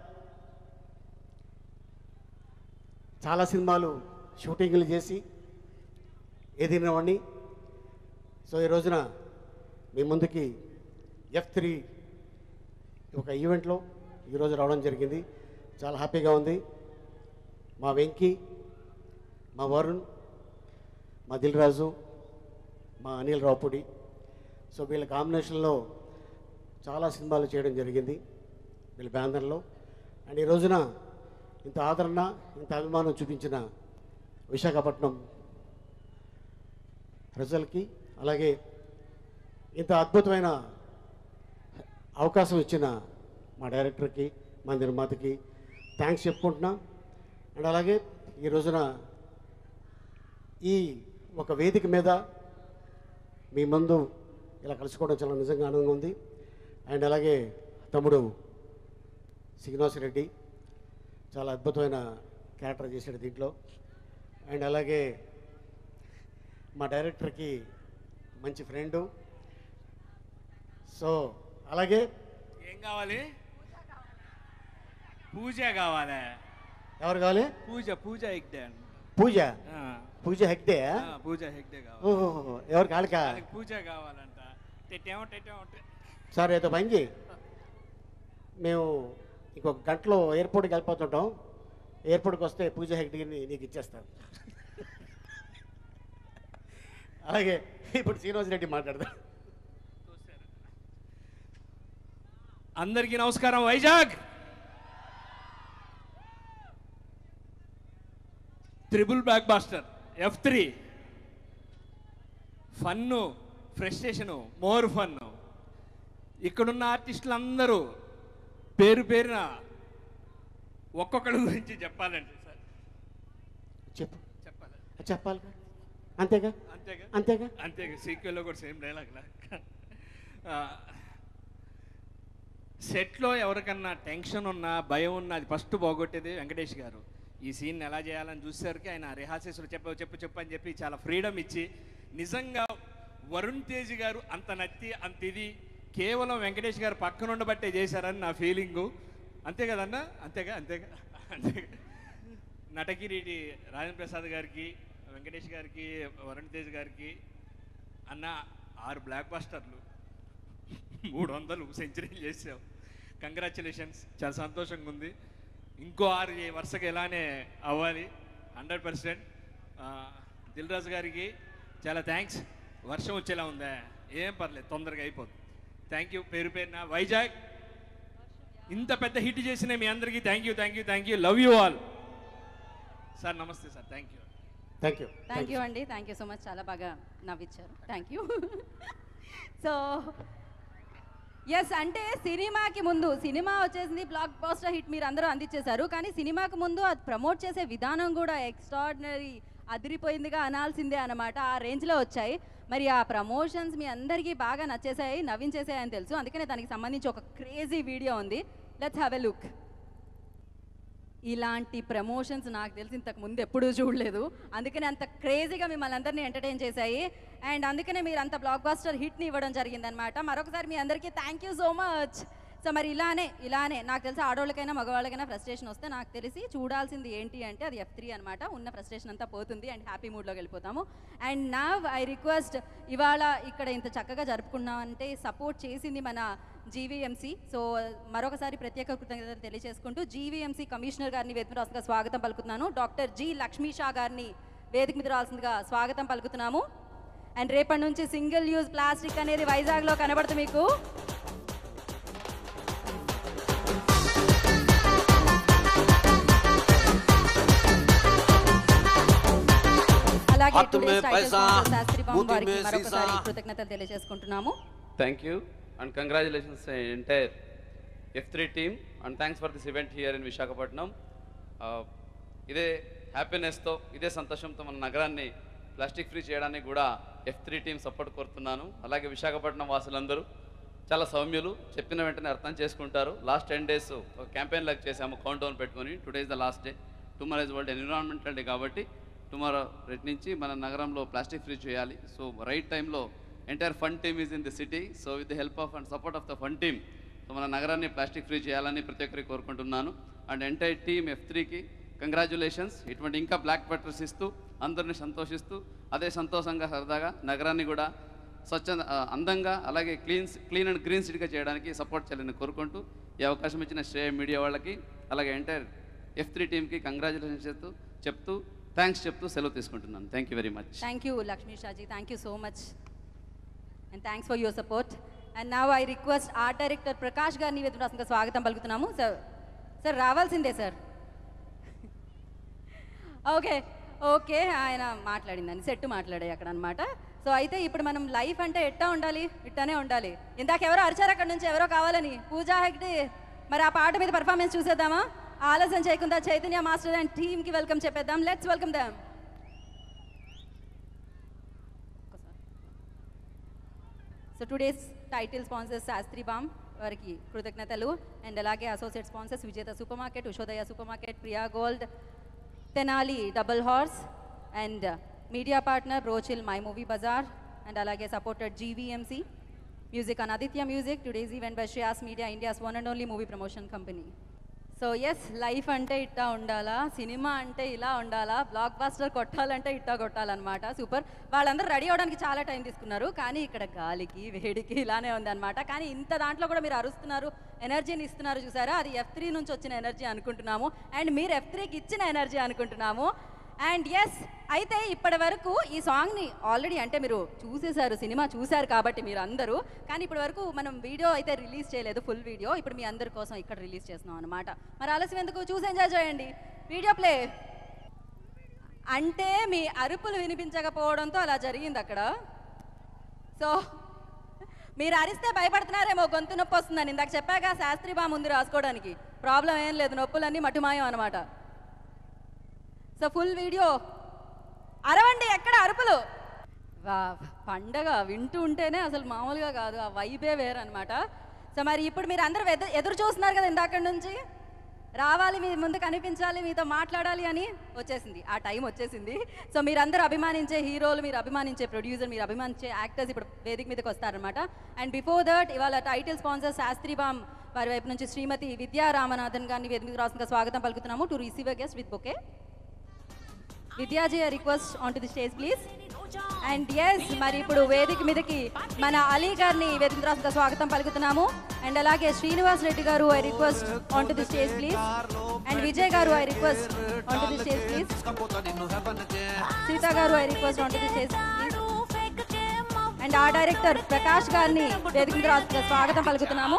Speaker 9: చాలా సినిమాలు షూటింగ్లు చేసి ఎదిరినవాడిని. సో ఈ రోజున మీ ముందుకి ఎఫ్ త్రీ ఒక ఈవెంట్లో ఈరోజు రావడం జరిగింది. చాలా హ్యాపీగా ఉంది. మా వెంకీ, మా వరుణ్, మా దిల్ రాజు, మా అనిల్ రావుపూడి, సో వీళ్ళ కాంబినేషన్లో చాలా సినిమాలు చేయడం జరిగింది వీళ్ళ బ్యానర్లో. అండ్ ఈ రోజున ఇంత ఆదరణ ఇంత అభిమానం చూపించిన విశాఖపట్నం ప్రజలకి, అలాగే ఇంత అద్భుతమైన అవకాశం ఇచ్చిన మా డైరెక్టర్కి, మా నిర్మాతకి థ్యాంక్స్ చెప్పుకుంటున్నాం. అండ్ అలాగే ఈ రోజున ఈ ఒక వేదిక మీద మీ ముందు ఇలా కలుసుకోవడం చాలా నిజంగా ఆనందంగా ఉంది. అండ్ అలాగే తమ్ముడు శ్రీనివాస్ రెడ్డి చాలా అద్భుతమైన క్యారెక్టర్ చేశాడు దీంట్లో. అండ్ అలాగే మా డైరెక్టర్కి మంచి ఫ్రెండు. సో అలాగే
Speaker 10: ఏం కావాలి? పూజ కావాలి.
Speaker 9: ఎవరు కావాలి?
Speaker 10: పూజ పూజ హెగ్డే.
Speaker 9: పూజ పూజ హెగ్డే.
Speaker 10: పూజ హెగ్డే కావాలి.
Speaker 9: ఓహో, ఎవరు కాలికా?
Speaker 10: పూజ కావాలంట. టెట్టేమో టెట్టేమో.
Speaker 9: సార్ ఏదో పని చేయి, మేము ఇంకొక గంటలో ఎయిర్పోర్ట్కి వెళ్ళిపోతుంటాం. ఎయిర్పోర్ట్కి వస్తే పూజ హెగ్డేని నీకు ఇచ్చేస్తాను. అలాగే ఇప్పుడు శ్రీనివాస్ రెడ్డి మాట్లాడదాం.
Speaker 10: అందరికీ నమస్కారం. Vizag triple blockbuster F three. Fun, frustration, more fun. ఇక్కడున్న ఆర్టిస్టులు అందరూ పేరు పేరున ఒక్కొక్కడి గురించి చెప్పాలంటే సార్
Speaker 9: చెప్పు.
Speaker 10: చెప్పాలి
Speaker 9: చెప్పాలి అంతేగా
Speaker 10: అంతేగా
Speaker 9: అంతేగా
Speaker 10: అంతేగా సీక్వెల్లో కూడా సేమ్ డైలాగ్లా. సెట్లో ఎవరికన్నా టెన్షన్ ఉన్నా, భయం ఉన్నా అది ఫస్ట్ పోగొట్టేది వెంకటేష్ గారు. ఈ సీన్ ఎలా చేయాలని చూసేసరికి ఆయన రిహార్సల్స్లో చెప్పు చెప్పు చెప్పు అని చెప్పి చాలా ఫ్రీడమ్ ఇచ్చి, నిజంగా వరుణ్ తేజ్ గారు అంత నత్తి అంత ఇది కేవలం వెంకటేష్ గారు పక్కన ఉండబట్టే చేశారని నా ఫీలింగు. అంతే కదన్నా? అంతేగా అంతేగా అంతేగా నటకిరీటి రాజేంద్ర ప్రసాద్ గారికి, వెంకటేష్ గారికి, వరుణ్ తేజ్ గారికి అన్న ఆరు బ్లాక్ బాస్టర్లు, మూడు వందలు సెంచరీలు చేసావు. కంగ్రాచులేషన్స్, చాలా సంతోషంగా ఉంది. ఇంకో ఆరు వరుసగా ఇలానే అవ్వాలి హండ్రెడ్ పర్సెంట్. దిల్ రాజు గారికి చాలా థ్యాంక్స్. వర్షం వచ్చేలా ఉందా? ఏం పర్లేదు, తొందరగా అయిపోతుంది. థ్యాంక్ యూ పేరు పేరున. వైజాగ్ ఇంత పెద్ద హిట్ చేసిన మీ అందరికీ thank you thank you thank you love you all. Sir నమస్తే sir. Thank you
Speaker 9: thank you
Speaker 1: thank you అండి. Thank you so much. చాలా బాగా నవ్విచ్చారు. Thank you. సో ఎస్, అంటే సినిమాకి ముందు సినిమా వచ్చేసింది, బ్లాక్ బాస్టర్ హిట్ మీరు అందరూ అందించేశారు. కానీ సినిమాకి ముందు అది ప్రమోట్ చేసే విధానం కూడా ఎక్స్ట్రాడినరీ, అదిరిపోయిందిగా అనాల్సిందే అన్నమాట. ఆ రేంజ్లో వచ్చాయి. మరి ఆ ప్రమోషన్స్ మీ అందరికీ బాగా నచ్చేసాయి, నవ్వించేసాయి అని తెలుసు. అందుకనే దానికి సంబంధించి ఒక క్రేజీ వీడియో ఉంది. Let's have a look. ఇలాంటి ప్రమోషన్స్ నాకు తెలిసి ఇంతకు ముందు ఎప్పుడూ చూడలేదు. అందుకనే అంత క్రేజీగా మిమ్మల్ని అందరినీ ఎంటర్టైన్ చేశాయి. అండ్ అందుకనే మీరు అంత బ్లాక్ బాస్టర్ హిట్ని ఇవ్వడం జరిగిందనమాట. మరొకసారి మీ అందరికీ thank you so much. So మరి ఇలానే ఇలానే నాకు తెలిసి ఆడవాళ్ళకైనా మగవాళ్ళకైనా ఫ్రస్ట్రేషన్ వస్తే నాకు తెలిసి చూడాల్సింది ఏంటి అంటే అది ఎఫ్ త్రీ అనమాట. ఉన్న ఫ్రస్ట్రేషన్ అంతా పోతుంది అండ్ హ్యాపీ మూడ్లోకి వెళ్ళిపోతాము. అండ్ నవ్ ఐ రిక్వెస్ట్, ఇవాళ ఇక్కడ ఇంత చక్కగా జరుపుకున్నామంటే సపోర్ట్ చేసింది మన జీవీఎంసీ. సో మరొకసారి ప్రత్యేక కృతజ్ఞతలు తెలియజేసుకుంటూ జీవీఎంసీ కమిషనర్ గారిని వేదిక మీద రావాల్సిందిగా స్వాగతం పలుకుతున్నాను. డాక్టర్ జి లక్ష్మీ షా గారిని వేదిక మీద రావాల్సిందిగా స్వాగతం పలుకుతున్నాము. అండ్ రేపటి నుంచి సింగిల్ యూజ్ ప్లాస్టిక్ అనేది వైజాగ్లో కనబడుతుంది మీకు. అలాగే శాస్త్రి బాబు వారికి మరొకసారి కృతజ్ఞతలు తెలియజేసుకుంటున్నాము.
Speaker 11: Thank you and congratulations uh, entire F three team and thanks for this event here in Visakhapatnam. uh, ఇదే హ్యాపీనెస్తో, ఇదే సంతోషంతో మన నగరాన్ని ప్లాస్టిక్ ఫ్రీ చేయడానికి కూడా ఎఫ్ త్రీ టీమ్ సపోర్ట్ కోరుతున్నాను. అలాగే విశాఖపట్నం వాసులందరూ చాలా సౌమ్యులు, చెప్పిన వెంటనే అర్థం చేసుకుంటారు. లాస్ట్ టెన్ డేస్ ఒక క్యాంపెయిన్ లాగా చేసాము, కౌంట్ డౌన్ పెట్టుకొని. Today is the last day, tomorrow is world environmental day కాబట్టి టుమారో రేట్ నుంచి మన నగరంలో ప్లాస్టిక్ ఫ్రీ చేయాలి. సో రైట్ టైంలో entire fun team is in the city. So with the help of and support of the fun team so మన నగరాన్ని plastic free చేయాలని ప్రతి ఒక్కరికి కోరుకుంటున్నాను. అండ్ ఎంటైర్ టీమ్ ఎఫ్ త్రీకి కంగ్రాచులేషన్స్. ఇటువంటి ఇంకా బ్లాక్ బట్టర్స్ ఇస్తూ అందరినీ సంతోషిస్తూ అదే సంతోషంగా సరదాగా నగరాన్ని కూడా స్వచ్ఛ అందంగా అలాగే క్లీన్ క్లీన్ అండ్ గ్రీన్ సిటీగా చేయడానికి సపోర్ట్ చేయాలని కోరుకుంటూ ఈ అవకాశం ఇచ్చిన శ్రేయ మీడియా వాళ్ళకి అలాగే ఎంటైర్ ఎఫ్ త్రీ టీమ్కి కంగ్రాచులేషన్స్ చెప్తూ చెప్తూ థ్యాంక్స్ చెప్తూ సెలవు తీసుకుంటున్నాను. Thank you very much.
Speaker 1: Thank you Lakshmi Shahji. Thank you so much and thanks for your support. And now I request art director Prakash గారిని వేదిక స్వాగతం పలుకుతున్నాము. సార్ సార్ రావాల్సిందే సార్. ఓకే ఓకే ఆయన మాట్లాడిందని సెట్ మాట్లాడాయి అక్కడ అనమాట. సో అయితే ఇప్పుడు మనం లైఫ్ అంటే ఎట్టా ఉండాలి, ఇట్టానే ఉండాలి. ఇందాక ఎవరో అరిచారు అక్కడ నుంచి, ఎవరో కావాలని, పూజా హెగ్డే. మరి ఆ పాట మీద పర్ఫార్మెన్స్ చూసేద్దామా? ఆలస్యం చేయకుండా చైతన్య మాస్టర్ అండ్ టీమ్కి వెల్కమ్ చెప్పేద్దాం. Let's welcome them. So today's title sponsors Shastri balm వారికి కృతజ్ఞతలు అండ్ అలాగే associate sponsors Vijetha supermarket, Ushodaya supermarket, Priya gold, Tenali double horse and media partner బ్రోచిల్ మై మూవీ బజార్ అండ్ అలాగే supported GVMC music and Aditya music. Today's event by Shreyas media, India's one and only movie promotion company. So yes, life అంటే ఇట్టా ఉండాలా, cinema అంటే ఇలా ఉండాలా, black buster కొట్టాలంటే ఇట్టా కొట్టాలన్నమాట. సూపర్. వాళ్ళందరూ రెడీ అవ్వడానికి చాలా టైం తీసుకున్నారు, కానీ ఇక్కడ గాలికి వేడికి ఇలానే ఉందన్నమాట. కానీ ఇంత దాంట్లో కూడా మీరు అరుస్తున్నారు, ఎనర్జీని ఇస్తున్నారు చూసారా, అది ఎఫ్ త్రీ నుంచి వచ్చిన ఎనర్జీ అనుకుంటున్నాము అండ్ మీరు ఎఫ్ త్రీకి ఇచ్చిన ఎనర్జీ అనుకుంటున్నాము. అండ్ ఎస్, అయితే ఇప్పటి వరకు ఈ సాంగ్ని ఆల్రెడీ అంటే మీరు చూసేశారు, సినిమా చూశారు కాబట్టి మీరు అందరూ, కానీ ఇప్పటి వరకు మనం వీడియో అయితే రిలీజ్ చేయలేదు, ఫుల్ వీడియో. ఇప్పుడు మీ అందరి కోసం ఇక్కడ రిలీజ్ చేస్తున్నాం అనమాట. మరి ఆలస్యం ఎందుకు, చూసి ఎంజాయ్ చేయండి. Video play. అంటే మీ అరుపులు వినిపించకపోవడంతో అలా జరిగింది అక్కడ. సో మీరు అరిస్తే భయపడుతున్నారేమో, గొంతు నొప్పి వస్తుందని. ఇందాక చెప్పాక శాస్త్రి బామ్ ఉంది రాసుకోవడానికి, ప్రాబ్లం ఏం లేదు, నొప్పులన్నీ మటుమాయం అనమాట. సో ఫుల్ వీడియో అరవండి, ఎక్కడ అరుపులు. వా పండగ వింటూ ఉంటేనే అసలు మామూలుగా కాదు, ఆ వైబే వేరనమాట. సో మరి ఇప్పుడు మీరు అందరూ ఎదురు ఎదురు చూస్తున్నారు కదా ఇందాక నుంచి, రావాలి మీ ముందు కనిపించాలి, మీతో మాట్లాడాలి అని వచ్చేసింది, ఆ టైం వచ్చేసింది. సో మీరందరూ అభిమానించే హీరోలు, మీరు అభిమానించే ప్రొడ్యూసర్, మీరు అభిమానించే యాక్టర్స్ ఇప్పుడు వేదిక మీదకి వస్తారనమాట. అండ్ బిఫోర్ దట్ ఇవాళ టైటిల్ స్పాన్సర్ శాస్త్రి బామ్ వారి వైపు నుంచి శ్రీమతి విద్యా రామనాథన్ గారిని వేదిక మీద రాసిన స్వాగతం పలుకుతున్నాము. To receive a guest with bouquet. Vidyaji request on to the stage please. And yes, మరి ఇప్పుడు వేదిక మీదకి మన అలీ గారిని వేదిక రాసిన స్వాగతం పలుకుతున్నాము. అండ్ అలాగే శ్రీనివాస్ రెడ్డి గారు I request on to the stage please. And Vijay గారు I request on to the stage please. Sita గారు I request on to the stage please. And ఆ డైరెక్టర్ ప్రకాష్ గారిని వేదిక మీద రాసిన స్వాగతం పలుకుతున్నాము.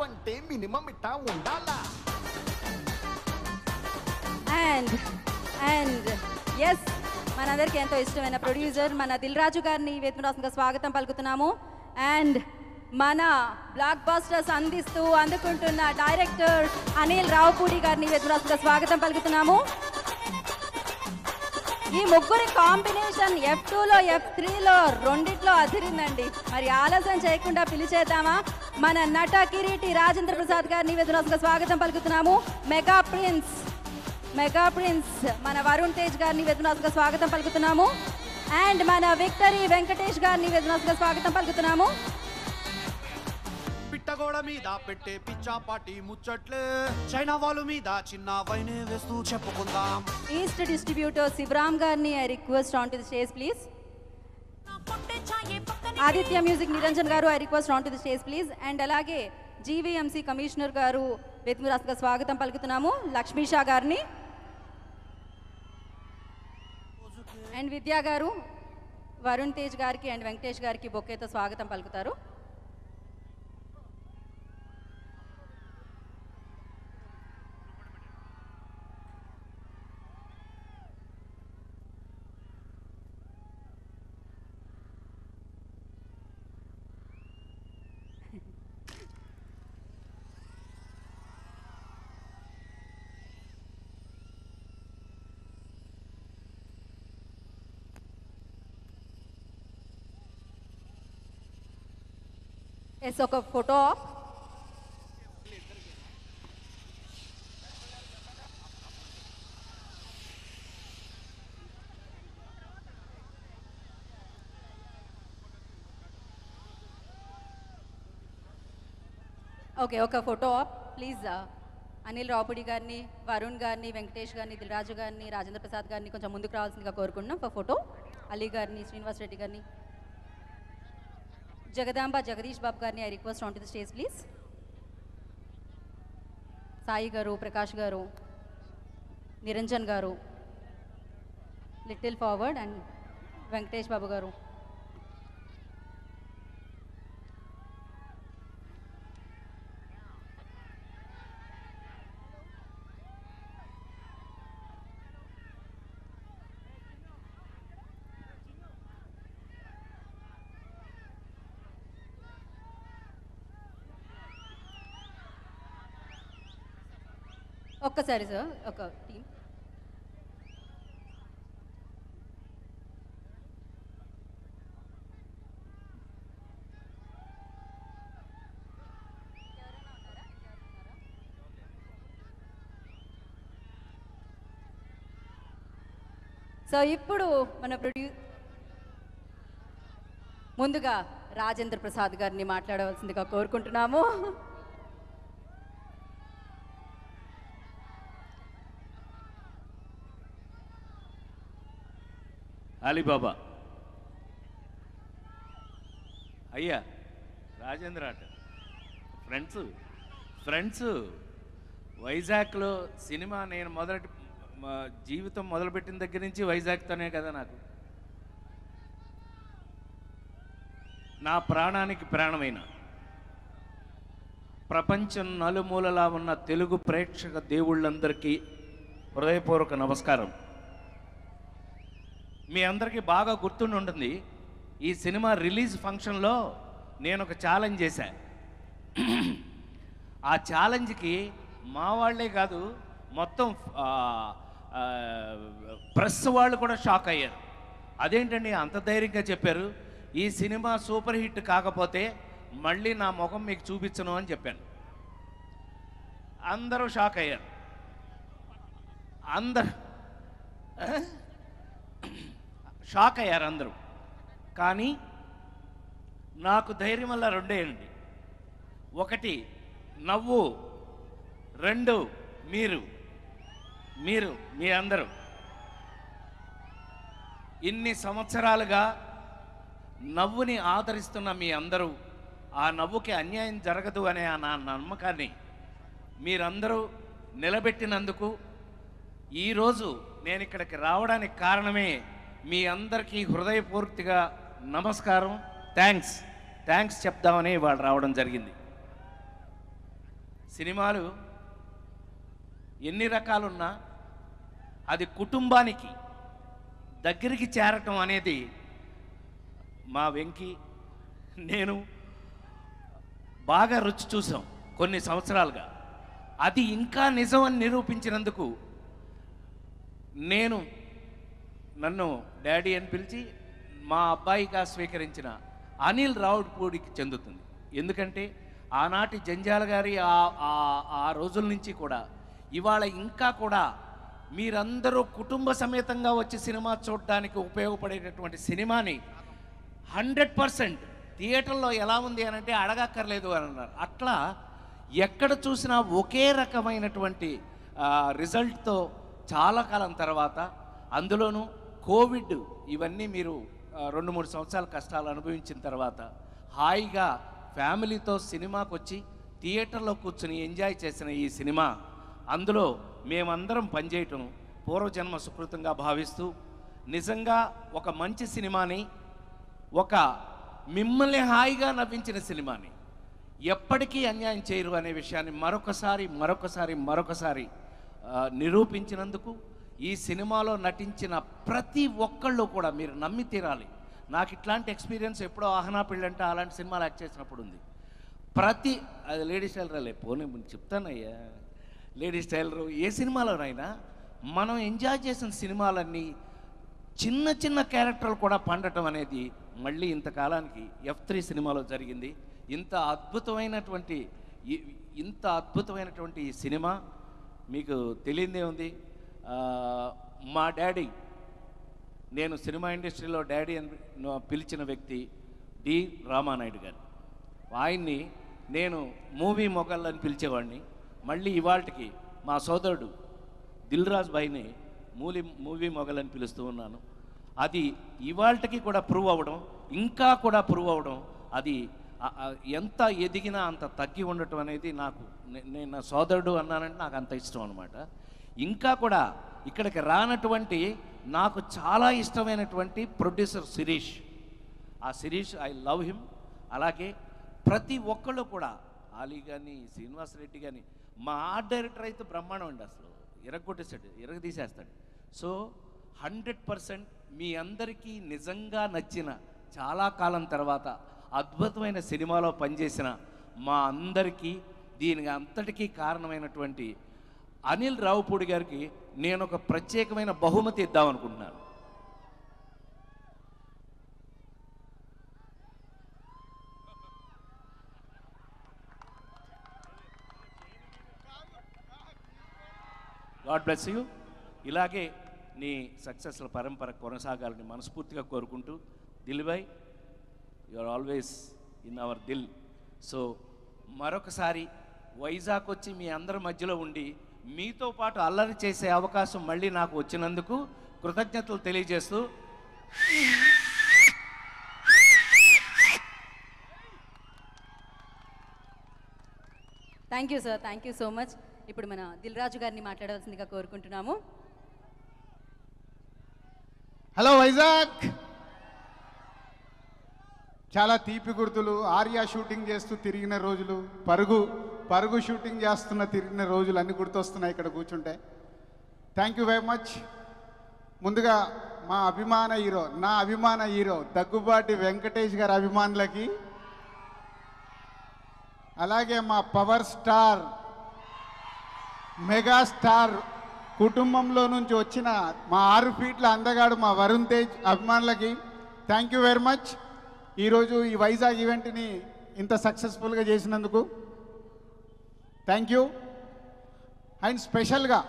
Speaker 1: అండ్ అండ్ ఎస్, మనందరికీ ఎంతో ఇష్టమైన ప్రొడ్యూసర్ మన దిల్ రాజు గారిని వేదిక రాసిన స్వాగతం పలుకుతున్నాము. అండ్ మన బ్లాక్ బాస్టర్స్ అందిస్తూ అందుకుంటున్న డైరెక్టర్ అనిల్ రావుపూడి గారిని వేదిక రాసిన స్వాగతం పలుకుతున్నాము. ఈ ముగ్గురి కాంబినేషన్ ఎఫ్ టూలో ఎఫ్ త్రీలో రెండిట్లో అదిరిందండి. మరి ఆలస్యం చేయకుండా పిలిచేద్దామా మన నట కిరీటి రాజేంద్ర ప్రసాద్ గారిని వేదిక రాసిన స్వాగతం పలుకుతున్నాము. మెగా ప్రిన్స్ మెగా ప్రిన్స్ మన వరుణ్ తేజ్ గారిని వేదిక స్వాగతం పలుకుతున్నాము. అండ్ మన విక్టరీ వెంకటేష్ గారిని వేదిక స్వాగతం పలుకుతున్నాము.
Speaker 12: పిట్టగోడ మీద పెట్టే పిచ్చాపాటి ముచ్చట్లే, చైనా వాళ్ళ మీద చిన్న వైనే వేస్తూ చెప్పుకుందాం.
Speaker 1: ఈస్ట్ డిస్ట్రిబ్యూటర్ శివరామ్ గారిని I request on to the stage please. Aditya music Niranjan గారు I request on to the stage please. And అలాగే జీవీఎంసీ కమిషనర్ గారు వేదిక రాసిన స్వాగతం పలుకుతున్నాము లక్ష్మీ షా గారిని. అండ్ విద్యా గారు వరుణ్ తేజ్ గారికి అండ్ వెంకటేష్ గారికి బొకేతో స్వాగతం పలుకుతారు. ఎస్, ఒక ఫోటో ఆఫ్. ఓకే, ఒక photo off please. Anil Ravipudi గారిని, వరుణ్ గారిని, వెంకటేష్ గారిని, దిల్రాజు గారిని, రాజేంద్ర ప్రసాద్ గారిని కొంచెం ముందుకు రావాల్సిందిగా కోరుకుంటున్నాం. ఒక ఫోటో అలీ గారిని, శ్రీనివాస్ రెడ్డి గారిని, జగదాంబ జగదీష్ బాబు గారిని I request on to the stage please. Sai గారు, ప్రకాష్ గారు, నిరంజన్ గారు, little forward, and Venkatesh Babu గారు. ఒక్కసారి సార్, ఒక టీం. సో ఇప్పుడు మన ప్రొడ్యూ ముందుగా రాజేంద్ర ప్రసాద్ గారిని మాట్లాడవలసిందిగా కోరుకుంటున్నాము.
Speaker 13: అలీబాబా అయ్యా రాజేంద్ర అట ఫ్రెండ్స్ ఫ్రెండ్స్ వైజాగ్లో సినిమా నేను మొదటి మా జీవితం మొదలుపెట్టిన దగ్గర నుంచి వైజాగ్తోనే కదా నాకు నా ప్రాణానికి ప్రాణమైన ప్రపంచం నలుమూలలా ఉన్న తెలుగు ప్రేక్షక దేవుళ్ళందరికీ హృదయపూర్వక నమస్కారం. మీ అందరికీ బాగా గుర్తుండి ఉంటుంది, ఈ సినిమా రిలీజ్ ఫంక్షన్లో నేను ఒక ఛాలెంజ్ చేశా. ఆ ఛాలెంజ్కి మా వాళ్ళే కాదు మొత్తం ప్రెస్ వాళ్ళు కూడా షాక్ అయ్యారు. అదేంటండి అంత ధైర్యంగా చెప్పారు, ఈ సినిమా సూపర్ హిట్ కాకపోతే మళ్ళీ నా ముఖం మీకు చూపించను అని చెప్పాను. అందరూ షాక్ అయ్యారు. అందరు షాక్ అయ్యారు అందరూ. కానీ నాకు ధైర్యం వల్ల రెండే అండి. ఒకటి నవ్వు, రెండు మీరు మీరు మీ అందరూ ఇన్ని సంవత్సరాలుగా నవ్వుని ఆదరిస్తున్న మీ అందరూ ఆ నవ్వుకి అన్యాయం జరగదు అనే నా నమ్మకాన్ని మీరందరూ నిలబెట్టినందుకు ఈరోజు నేను ఇక్కడికి రావడానికి కారణమే మీ అందరికీ హృదయపూర్తిగా నమస్కారం, థ్యాంక్స్ థ్యాంక్స్ చెప్దామని వాళ్ళు రావడం జరిగింది. సినిమాలు ఎన్ని రకాలున్నా అది కుటుంబానికి దగ్గరికి చేరటం అనేది మా వెంకీ నేను బాగా రుచి చూసాం కొన్ని సంవత్సరాలుగా. అది ఇంకా నిజం అని నిరూపించినందుకు నేను నన్ను డాడీ అని పిలిచి మా అబ్బాయిగా స్వీకరించిన అనిల్ రావుపూడికి చెందుతుంది. ఎందుకంటే ఆనాటి జంజాల గారి ఆ రోజుల నుంచి కూడా ఇవాళ ఇంకా కూడా మీరందరూ కుటుంబ సమేతంగా వచ్చి సినిమా చూడడానికి ఉపయోగపడేటటువంటి సినిమాని హండ్రెడ్ పర్సెంట్ థియేటర్లో ఎలా ఉంది అని అంటే అడగక్కర్లేదు అని అన్నారు. అట్లా ఎక్కడ చూసినా ఒకే రకమైనటువంటి రిజల్ట్తో చాలా కాలం తర్వాత, అందులోనూ కోవిడ్ ఇవన్నీ మీరు రెండు మూడు సంవత్సరాల కష్టాలు అనుభవించిన తర్వాత హాయిగా ఫ్యామిలీతో సినిమాకి వచ్చి థియేటర్లో కూర్చుని ఎంజాయ్ చేసిన ఈ సినిమా, అందులో మేమందరం పనిచేయటం పూర్వజన్మ సుకృతంగా భావిస్తూ నిజంగా ఒక మంచి సినిమాని, ఒక మిమ్మల్ని హాయిగా నవ్వించిన సినిమాని ఎప్పటికీ అన్యాయం చేయరు అనే విషయాన్ని మరొకసారి మరొకసారి మరొకసారి నిరూపించినందుకు ఈ సినిమాలో నటించిన ప్రతి ఒక్కళ్ళు కూడా మీరు నమ్మి తీరాలి. నాకు ఇట్లాంటి ఎక్స్పీరియన్స్ ఎప్పుడో ఆహనా పెళ్ళంటే అలాంటి సినిమాలు యాక్ట్ చేసినప్పుడు ఉంది. ప్రతి అది లేడీస్ టైలర్లే పోనీ చెప్తానయ్యా, లేడీస్ టైలరు ఏ సినిమాలోనైనా మనం ఎంజాయ్ చేసిన సినిమాలన్నీ చిన్న చిన్న క్యారెక్టర్లు కూడా పండటం అనేది మళ్ళీ ఇంతకాలానికి ఎఫ్ త్రీ సినిమాలో జరిగింది. ఇంత అద్భుతమైనటువంటి ఇంత అద్భుతమైనటువంటి ఈ సినిమా మీకు తెలియదే ఉంది. మా డాడీ, నేను సినిమా ఇండస్ట్రీలో డాడీ అని పిలిచిన వ్యక్తి డి రామానాయుడు గారు. ఆయన్ని నేను మూవీ మొగల్ అని పిలిచేవాడిని. మళ్ళీ ఇవాళకి మా సోదరుడు దిల్ రాజు భాయ్ని మూవీ మూవీ మొగల్ అని పిలుస్తూ ఉన్నాను. అది ఇవాళకి కూడా ప్రూవ్ అవ్వడం, ఇంకా కూడా ప్రూవ్ అవ్వడం, అది ఎంత ఎదిగినా అంత తగ్గి ఉండటం అనేది నాకు, నేను నా సోదరుడు అన్నానంటే నాకు అంత ఇష్టం అనమాట. ఇంకా కూడా ఇక్కడికి రానటువంటి నాకు చాలా ఇష్టమైనటువంటి ప్రొడ్యూసర్ శిరీష్, ఆ శిరీష్ ఐ లవ్ హిమ్. అలాగే ప్రతి ఒక్కళ్ళు కూడా ఆలీ కానీ శ్రీనివాస్ రెడ్డి కానీ, మా ఆర్ట్ డైరెక్టర్ అయితే బ్రహ్మాండం అండి, అసలు ఇరగొట్టేస్తాడు, ఇరగదీసేస్తాడు. సో హండ్రెడ్ పర్సెంట్ మీ అందరికీ నిజంగా నచ్చిన, చాలా కాలం తర్వాత అద్భుతమైన సినిమాలో పనిచేసిన మా అందరికీ, దీనికి అంతటికీ కారణమైనటువంటి అనిల్ రావుపూడి గారికి నేను ఒక ప్రత్యేకమైన బహుమతి ఇద్దామనుకుంటున్నాను. God bless you. ఇలాగే నీ సక్సెస్ల పరంపర కొనసాగాలని మనస్ఫూర్తిగా కోరుకుంటూ Dil Bhai you are always in our Dil. So మరొకసారి వైజాగ్ వచ్చి మీ అందరి మధ్యలో ఉండి మీతో పాటు అల్లరి చేసే అవకాశం మళ్ళీ నాకు వచ్చినందుకు కృతజ్ఞతలు తెలియజేస్తూ
Speaker 1: thank you sir, thank you so much. ఇప్పుడు మన దిల్ రాజు గారిని మాట్లాడవలసిందిగా కోరుకుంటున్నాము.
Speaker 14: హలో వైజాగ్. చాలా తీపి గుర్తులు. ఆర్యా షూటింగ్ చేస్తూ తిరిగిన రోజులు, పరుగు పరుగు షూటింగ్ చేస్తున్న తిరిగిన రోజులు అన్నీ గుర్తొస్తున్నాయి ఇక్కడ కూర్చుంటే. Thank you very much. ముందుగా మా అభిమాన హీరో, నా అభిమాన హీరో దగ్గుబాటి వెంకటేష్ గారి అభిమానులకి, అలాగే మా పవర్ స్టార్ మెగాస్టార్ కుటుంబంలో నుంచి వచ్చిన మా ఆరు ఫీట్ల అందగాడు మా వరుణ్ తేజ్ అభిమానులకి థ్యాంక్ యూ వెరీ మచ్. ఈరోజు ఈ వైజాగ్ ఈవెంట్ని ఇంత సక్సెస్ఫుల్గా చేసినందుకు థ్యాంక్ యూ. అండ్ స్పెషల్గా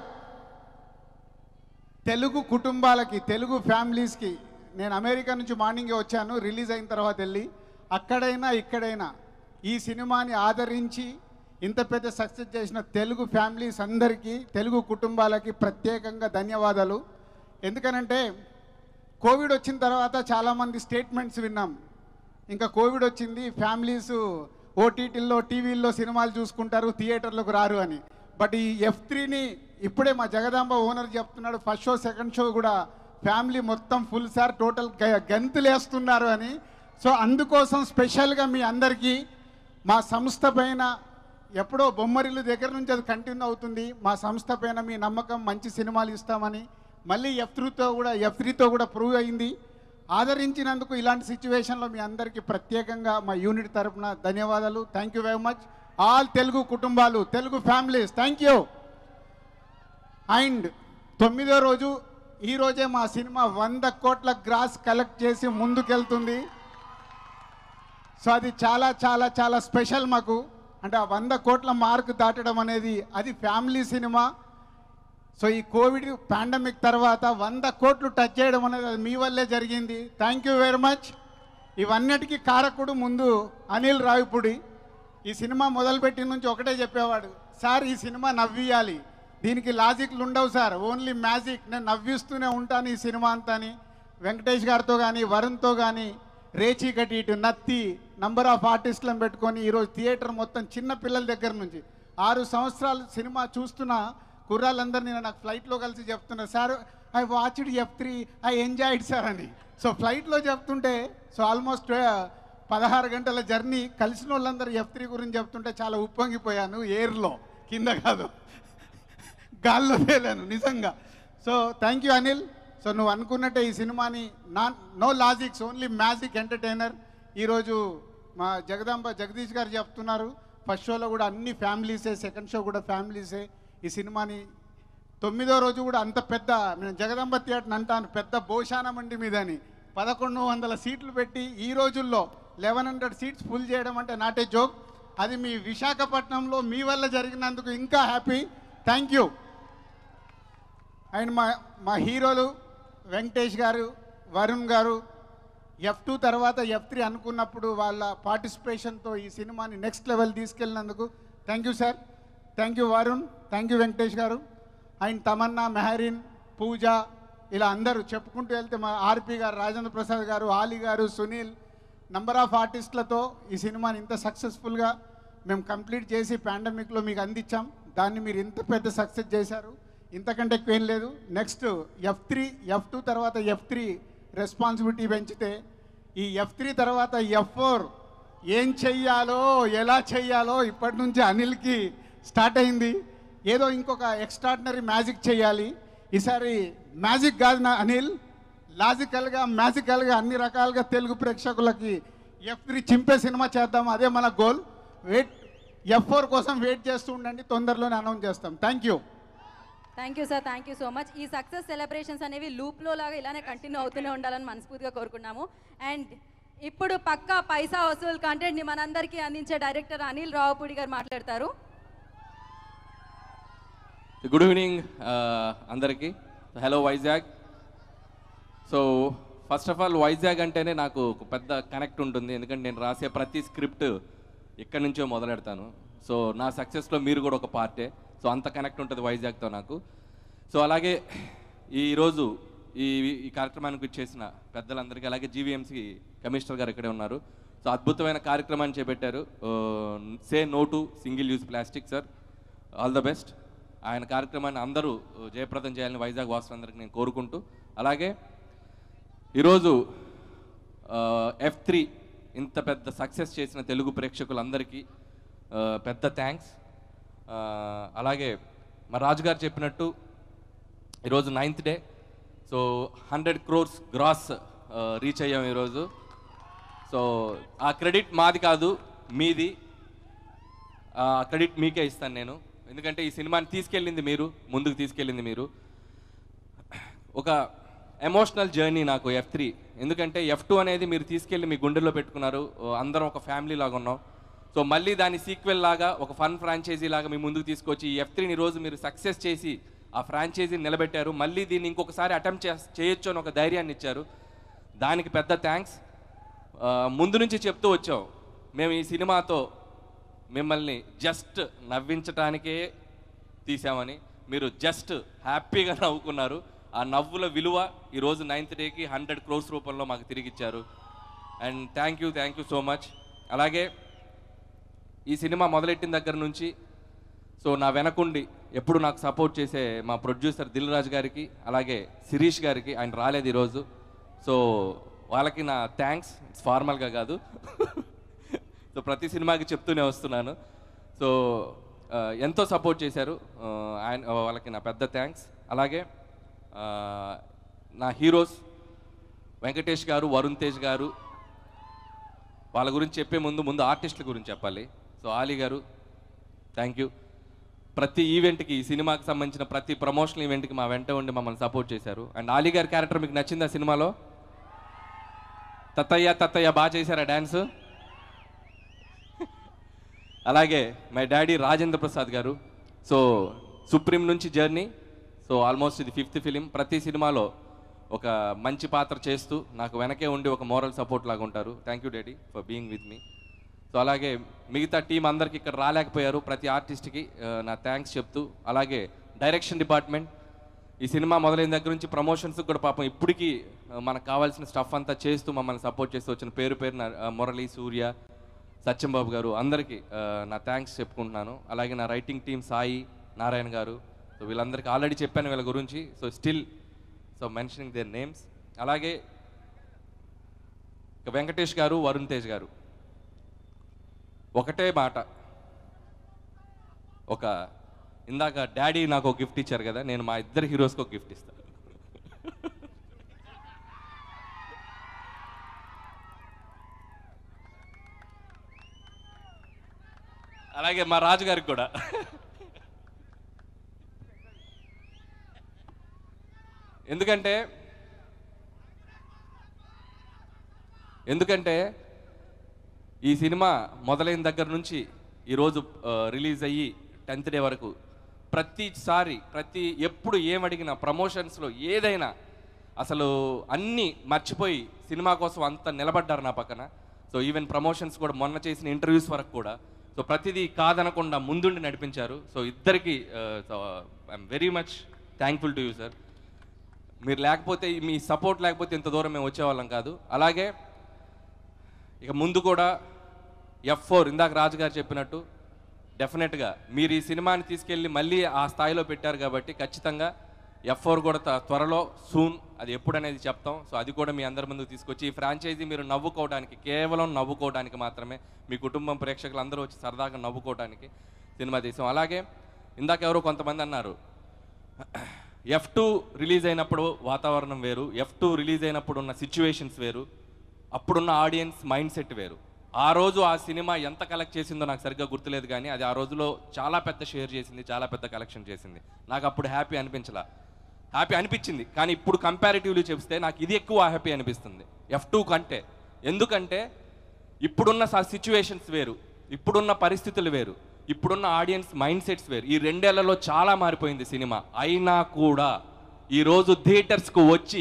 Speaker 14: తెలుగు కుటుంబాలకి, తెలుగు ఫ్యామిలీస్కి, నేను అమెరికా నుంచి మార్నింగే వచ్చాను రిలీజ్ అయిన తర్వాత వెళ్ళి, అక్కడైనా ఇక్కడైనా ఈ సినిమాని ఆదరించి ఇంత పెద్ద సక్సెస్ చేసిన తెలుగు ఫ్యామిలీస్ అందరికీ, తెలుగు కుటుంబాలకి ప్రత్యేకంగా ధన్యవాదాలు. ఎందుకనంటే కోవిడ్ వచ్చిన తర్వాత చాలామంది స్టేట్మెంట్స్ విన్నాం, ఇంకా కోవిడ్ వచ్చింది ఫ్యామిలీస్ ఓటీటీల్లో టీవీల్లో సినిమాలు చూసుకుంటారు, థియేటర్లకు రారు అని. బట్ ఈ ఎఫ్ త్రీని ఇప్పుడే మా జగదాంబ ఓనర్ చెప్తున్నాడు, ఫస్ట్ షో సెకండ్ షో కూడా ఫ్యామిలీ మొత్తం ఫుల్ సార్ టోటల్ గంతులేస్తున్నారు అని. సో అందుకోసం స్పెషల్గా మీ అందరికీ మా సంస్థ పైన, ఎప్పుడో బొమ్మరిల్లు దగ్గర నుంచి అది కంటిన్యూ అవుతుంది, మా సంస్థ పైన మీ నమ్మకం, మంచి సినిమాలు ఇస్తామని మళ్ళీ ఎఫ్ త్రీతో కూడా ఎఫ్ త్రీతో కూడా ప్రూవ్ అయింది. ఆదరించినందుకు ఇలాంటి సిచ్యువేషన్లో మీ అందరికీ ప్రత్యేకంగా మా యూనిట్ తరఫున ధన్యవాదాలు. Thank you very much all Telugu కుటుంబాలు, Telugu families, thank you. And తొమ్మిదో రోజు ఈరోజే మా సినిమా వంద కోట్ల గ్రాస్ కలెక్ట్ చేసి ముందుకెళ్తుంది. సో అది చాలా చాలా చాలా స్పెషల్ మాకు. అంటే ఆ వంద కోట్ల మార్క్ దాటడం అనేది అది ఫ్యామిలీ సినిమా. సో ఈ కోవిడ్ పాండమిక్ తర్వాత వంద కోట్లు టచ్ చేయడం అనేది అది మీ వల్లే జరిగింది. Thank you very much. ఇవన్నిటికీ కారకుడు ముందు అనిల్ రావిపూడి. ఈ సినిమా మొదలుపెట్టిన నుంచి ఒకటే చెప్పేవాడు, సార్ ఈ సినిమా నవ్వియాలి, దీనికి లాజిక్లు ఉండవు సార్, ఓన్లీ మ్యాజిక్, నేను నవ్విస్తూనే ఉంటాను ఈ సినిమా అంతా అని. వెంకటేష్ గారితో కానీ వరుణ్తో కానీ రేచీకటి ఇటు నత్తి నంబర్ ఆఫ్ ఆర్టిస్టులను పెట్టుకొని ఈరోజు థియేటర్ మొత్తం చిన్న పిల్లల దగ్గర నుంచి ఆరు సంవత్సరాలు సినిమా చూస్తున్న కుర్రాళ్ళందరినీ నాకు ఫ్లైట్లో కలిసి చెప్తున్నారు, sir I watched F three I enjoyed sir అని. సో ఫ్లైట్లో చెప్తుంటే, సో ఆల్మోస్ట్ పదహారు గంటల జర్నీ కలిసిన వాళ్ళందరూ ఎఫ్ త్రీ గురించి చెప్తుంటే చాలా ఉప్పొంగిపోయాను. ఎయిర్లో, కింద కాదు, గాల్లో తేలాను నిజంగా. So thank you Anil. So నువ్వు అనుకున్నట్టే ఈ సినిమాని non no logics, only magic entertainer. ఈరోజు మా జగదాంబ జగదీష్ గారు చెప్తున్నారు, ఫస్ట్ షోలో కూడా అన్ని ఫ్యామిలీసే, సెకండ్ షో కూడా ఫ్యామిలీసే. ఈ సినిమాని తొమ్మిదో రోజు కూడా అంత పెద్ద, నేను జగదాంబ థియేటర్ అంటాను పెద్ద భోషాన మండి మీదని పదకొండు వందల సీట్లు పెట్టి ఈ రోజుల్లో లెవెన్ హండ్రెడ్ సీట్స్ ఫుల్ చేయడం అంటే నాటే జోక్. అది మీ విశాఖపట్నంలో మీ వల్ల జరిగినందుకు ఇంకా హ్యాపీ. Thank you. అండ్ మా మా హీరోలు వెంకటేష్ గారు, వరుణ్ గారు ఎఫ్ టూ తర్వాత ఎఫ్ త్రీ అనుకున్నప్పుడు వాళ్ళ పార్టిసిపేషన్తో ఈ సినిమాని నెక్స్ట్ లెవెల్ తీసుకెళ్ళినందుకు thank you sir. Thank you Varun, thank you Venkatesh గారు. అండ్ తమన్నా, మెహరీన్, పూజ, ఇలా అందరూ చెప్పుకుంటూ వెళ్తే మా ఆర్పి గారు, రాజేంద్ర ప్రసాద్ గారు, ఆలీ గారు, సునీల్, నంబర్ ఆఫ్ ఆర్టిస్టులతో ఈ సినిమాని ఇంత సక్సెస్ఫుల్గా మేము కంప్లీట్ చేసి పాండమిక్లో మీకు అందించాం. దాన్ని మీరు ఇంత పెద్ద సక్సెస్ చేశారు, ఇంతకంటే ఎక్కువేం లేదు. Next F three F two తర్వాత ఎఫ్ త్రీ రెస్పాన్సిబిలిటీ పెంచితే ఈ ఎఫ్ త్రీ తర్వాత ఎఫ్ ఫోర్ ఏం చెయ్యాలో, ఎలా చెయ్యాలో ఇప్పటి నుంచి అనిల్కి స్టార్ట్ అయింది. ఏదో ఇంకొక ఎక్స్ట్రాడినరీ మ్యాజిక్ చేయాలి. ఈసారి మ్యాజిక్ కాదు నా అనిల్, లాజికల్గా మ్యాజికల్గా అన్ని రకాలుగా తెలుగు ప్రేక్షకులకి ఎఫ్ త్రీ చింపే సినిమా చేద్దాం, అదే మన గోల్. వెయిట్ ఎఫ్ ఫోర్ కోసం వెయిట్ చేస్తూ ఉండండి, తొందరలోనే అనౌన్స్ చేస్తాం. Thank you.
Speaker 1: Thank you sir, thank you so much. ఈ సక్సెస్ సెలబ్రేషన్స్ అనేవి లూప్లో లాగా ఇలానే కంటిన్యూ అవుతూనే ఉండాలని మనస్ఫూర్తిగా కోరుకున్నాము. అండ్ ఇప్పుడు పక్కా పైసా వసూల్ కంటెంట్ని మనందరికీ అందించే డైరెక్టర్ అనిల్ రావుపూడి గారు మాట్లాడతారు.
Speaker 15: గుడ్ ఈవినింగ్ అందరికీ. Hello Vizag. So first of all Vizag అంటేనే నాకు ఒక పెద్ద కనెక్ట్ ఉంటుంది, ఎందుకంటే నేను రాసే ప్రతి స్క్రిప్ట్ ఇక్కడి నుంచో మొదలెడతాను. సో నా సక్సెస్లో మీరు కూడా ఒక పార్టే. సో అంత కనెక్ట్ ఉంటుంది వైజాగ్తో నాకు. సో అలాగే ఈరోజు ఈ ఈ కార్యక్రమానికి చేసిన పెద్దలందరికీ, అలాగే జీవీఎంసీ కమిషనర్ గారు ఇక్కడే ఉన్నారు. సో అద్భుతమైన కార్యక్రమాన్ని చేపట్టారు. Say no to single use plastic sir, all the best. ఆయన కార్యక్రమాన్ని అందరూ జయప్రదం చేయాలని వైజాగ్ వాసులందరికీ నేను కోరుకుంటూ, అలాగే ఈరోజు ఎఫ్ త్రీ ఇంత పెద్ద సక్సెస్ చేసిన తెలుగు ప్రేక్షకులందరికీ పెద్ద థ్యాంక్స్. అలాగే మా రాజుగారు చెప్పినట్టు ఈరోజు ninth day, so hundred crores gross reach అయ్యాం ఈరోజు. సో ఆ క్రెడిట్ మాది కాదు, మీది. ఆ క్రెడిట్ మీకే ఇస్తాను నేను, ఎందుకంటే ఈ సినిమాని తీసుకెళ్ళింది మీరు, ముందుకు తీసుకెళ్ళింది మీరు. ఒక ఎమోషనల్ జర్నీ నాకు ఎఫ్ త్రీ, ఎందుకంటే ఎఫ్ టూ అనేది మీరు తీసుకెళ్ళి మీ గుండెల్లో పెట్టుకున్నారు, అందరం ఒక ఫ్యామిలీ లాగా ఉన్నాం. సో మళ్ళీ దాని సీక్వెల్ లాగా ఒక ఫన్ ఫ్రాంచైజీ లాగా మీ ముందుకు తీసుకొచ్చి ఈ ఎఫ్ త్రీని ఈరోజు మీరు సక్సెస్ చేసి ఆ ఫ్రాంచైజీని నిలబెట్టారు. మళ్ళీ దీన్ని ఇంకొకసారి అటెంప్ట్ చే చేయొచ్చు అని ఒక ధైర్యాన్ని ఇచ్చారు, దానికి పెద్ద థ్యాంక్స్. ముందు నుంచి చెప్తూ వచ్చాం, మేము ఈ సినిమాతో మిమ్మల్ని జస్ట్ నవ్వించటానికే తీసామని. మీరు జస్ట్ హ్యాపీగా నవ్వుకున్నారు. ఆ నవ్వుల విలువ ఈరోజు నైన్త్ డేకి హండ్రెడ్ క్రోర్స్ రూపంలో మాకు తిరిగి ఇచ్చారు. And thank you thank you so much. అలాగే ఈ సినిమా మొదలెట్టిన దగ్గర నుంచి సో నా వెనకుండి ఎప్పుడు నాకు సపోర్ట్ చేసే మా ప్రొడ్యూసర్ దిల్ రాజు గారికి, అలాగే శిరీష్ గారికి, ఆయన రాలేదు ఈరోజు, సో వాళ్ళకి నా థ్యాంక్స్, ఫార్మల్గా కాదు. సో ప్రతి సినిమాకి చెప్తూనే వస్తున్నాను. సో ఎంతో సపోర్ట్ చేశారు ఆయన, వాళ్ళకి నా పెద్ద థ్యాంక్స్. అలాగే నా హీరోస్ వెంకటేష్ గారు, వరుణ్ తేజ్ గారు, వాళ్ళ గురించి చెప్పే ముందు ముందు ఆర్టిస్టుల గురించి చెప్పాలి. సో ఆలీ గారు థ్యాంక్ యూ. ప్రతి ఈవెంట్కి, ఈ సినిమాకి సంబంధించిన ప్రతి ప్రమోషనల్ ఈవెంట్కి మా వెంట ఉండి మమ్మల్ని సపోర్ట్ చేశారు. అండ్ ఆలీ గారి క్యారెక్టర్ మీకు నచ్చింది ఆ సినిమాలో? తత్తయ్య తత్తయ్య బాగా చేశారా డ్యాన్స్? అలాగే my daddy Rajendra Prasad garu, so Supreme నుంచి జర్నీ, సో ఆల్మోస్ట్ ఇది ఫిఫ్త్ ఫిలిం. ప్రతి సినిమాలో ఒక మంచి పాత్ర చేస్తూ నాకు వెనకే ఉండి ఒక మోరల్ సపోర్ట్ లాగా ఉంటారు. Thank you daddy for being with me. So అలాగే మిగతా టీం అందరికి ఇక్కడ రాలేకపోయారు, ప్రతి ఆర్టిస్ట్కి నా థ్యాంక్స్ చెప్తూ, అలాగే డైరెక్షన్ డిపార్ట్మెంట్ ఈ సినిమా మొదలైన దగ్గర నుంచి ప్రమోషన్స్కి కూడా పాపం ఇప్పటికీ మనకు కావాల్సిన స్టఫ్ అంతా చేస్తూ మమ్మల్ని సపోర్ట్ చేస్తూ వచ్చిన పేరు పేరు మురళి, సూర్య, సత్యంబాబు గారు, అందరికీ నా థ్యాంక్స్ చెప్పుకుంటున్నాను. అలాగే నా రైటింగ్ టీం సాయి, నారాయణ గారు, సో వీళ్ళందరికీ ఆల్రెడీ చెప్పాను వీళ్ళ గురించి, so still so mentioning their names. అలాగే వెంకటేష్ గారు, వరుణ్ తేజ్ గారు, ఒకటే మాట, ఒక ఇందాక డాడీ నాకు ఒక గిఫ్ట్ ఇచ్చారు కదా, నేను మా ఇద్దరు హీరోస్కి ఒక గిఫ్ట్ ఇస్తాను. అలాగే మా రాజు గారికి కూడా. ఎందుకంటే ఎందుకంటే ఈ సినిమా మొదలైన దగ్గర నుంచి ఈరోజు రిలీజ్ అయ్యి టెన్త్ డే వరకు ప్రతిసారి ప్రతి ఎప్పుడు ఏమడిగినా ప్రమోషన్స్లో ఏదైనా అసలు అన్నీ మర్చిపోయి సినిమా కోసం అంత నిలబడ్డారు నా పక్కన. సో ఈవెన్ ప్రమోషన్స్ కూడా మొన్న చేసిన ఇంటర్వ్యూస్ వరకు కూడా సో ప్రతిదీ కాదనకుండా ముందుండి నడిపించారు. సో ఇద్దరికి so I'm very much thankful to you sir. మీరు లేకపోతే, మీ సపోర్ట్ లేకపోతే ఇంత దూరం మేము వచ్చేవాళ్ళం కాదు. అలాగే ఇక ముందు కూడా ఎఫ్ ఫోర్ ఇందాక రాజుగారు చెప్పినట్టు డెఫినెట్గా మీరు ఈ సినిమాని తీసుకెళ్ళి మళ్ళీ ఆ స్థాయిలో పెట్టారు కాబట్టి ఖచ్చితంగా ఎఫ్ ఫోర్ కూడా త్వరలో సూన్, అది ఎప్పుడు అనేది చెప్తాం. సో అది కూడా మీ అందరి ముందుకు తీసుకొచ్చి ఈ ఫ్రాంచైజీ మీరు నవ్వుకోవడానికి, కేవలం నవ్వుకోవడానికి మాత్రమే, మీ కుటుంబం ప్రేక్షకులు అందరూ వచ్చి సరదాగా నవ్వుకోవడానికి సినిమా తీసాం. అలాగే ఇందాక ఎవరో కొంతమంది అన్నారు ఎఫ్ టూ రిలీజ్ అయినప్పుడు వాతావరణం వేరు, ఎఫ్ టూ రిలీజ్ అయినప్పుడు ఉన్న సిచ్యువేషన్స్ వేరు, అప్పుడున్న ఆడియన్స్ మైండ్ సెట్ వేరు. ఆ రోజు ఆ సినిమా ఎంత కలెక్ట్ చేసిందో నాకు సరిగ్గా గుర్తులేదు, కానీ అది ఆ రోజులో చాలా పెద్ద షేర్ చేసింది, చాలా పెద్ద కలెక్షన్ చేసింది. నాకు అప్పుడు హ్యాపీ అనిపించలా, హ్యాపీ అనిపించింది. కానీ ఇప్పుడు కంపారిటివ్లీ చెప్తే నాకు ఇది ఎక్కువ హ్యాపీ అనిపిస్తుంది ఎఫ్ టూ కంటే. ఎందుకంటే ఇప్పుడున్న సిచ్యువేషన్స్ వేరు, ఇప్పుడున్న పరిస్థితులు వేరు, ఇప్పుడున్న ఆడియన్స్ మైండ్ సెట్స్ వేరు. ఈ రెండేళ్లలో చాలా మారిపోయింది సినిమా. అయినా కూడా ఈరోజు థియేటర్స్కు వచ్చి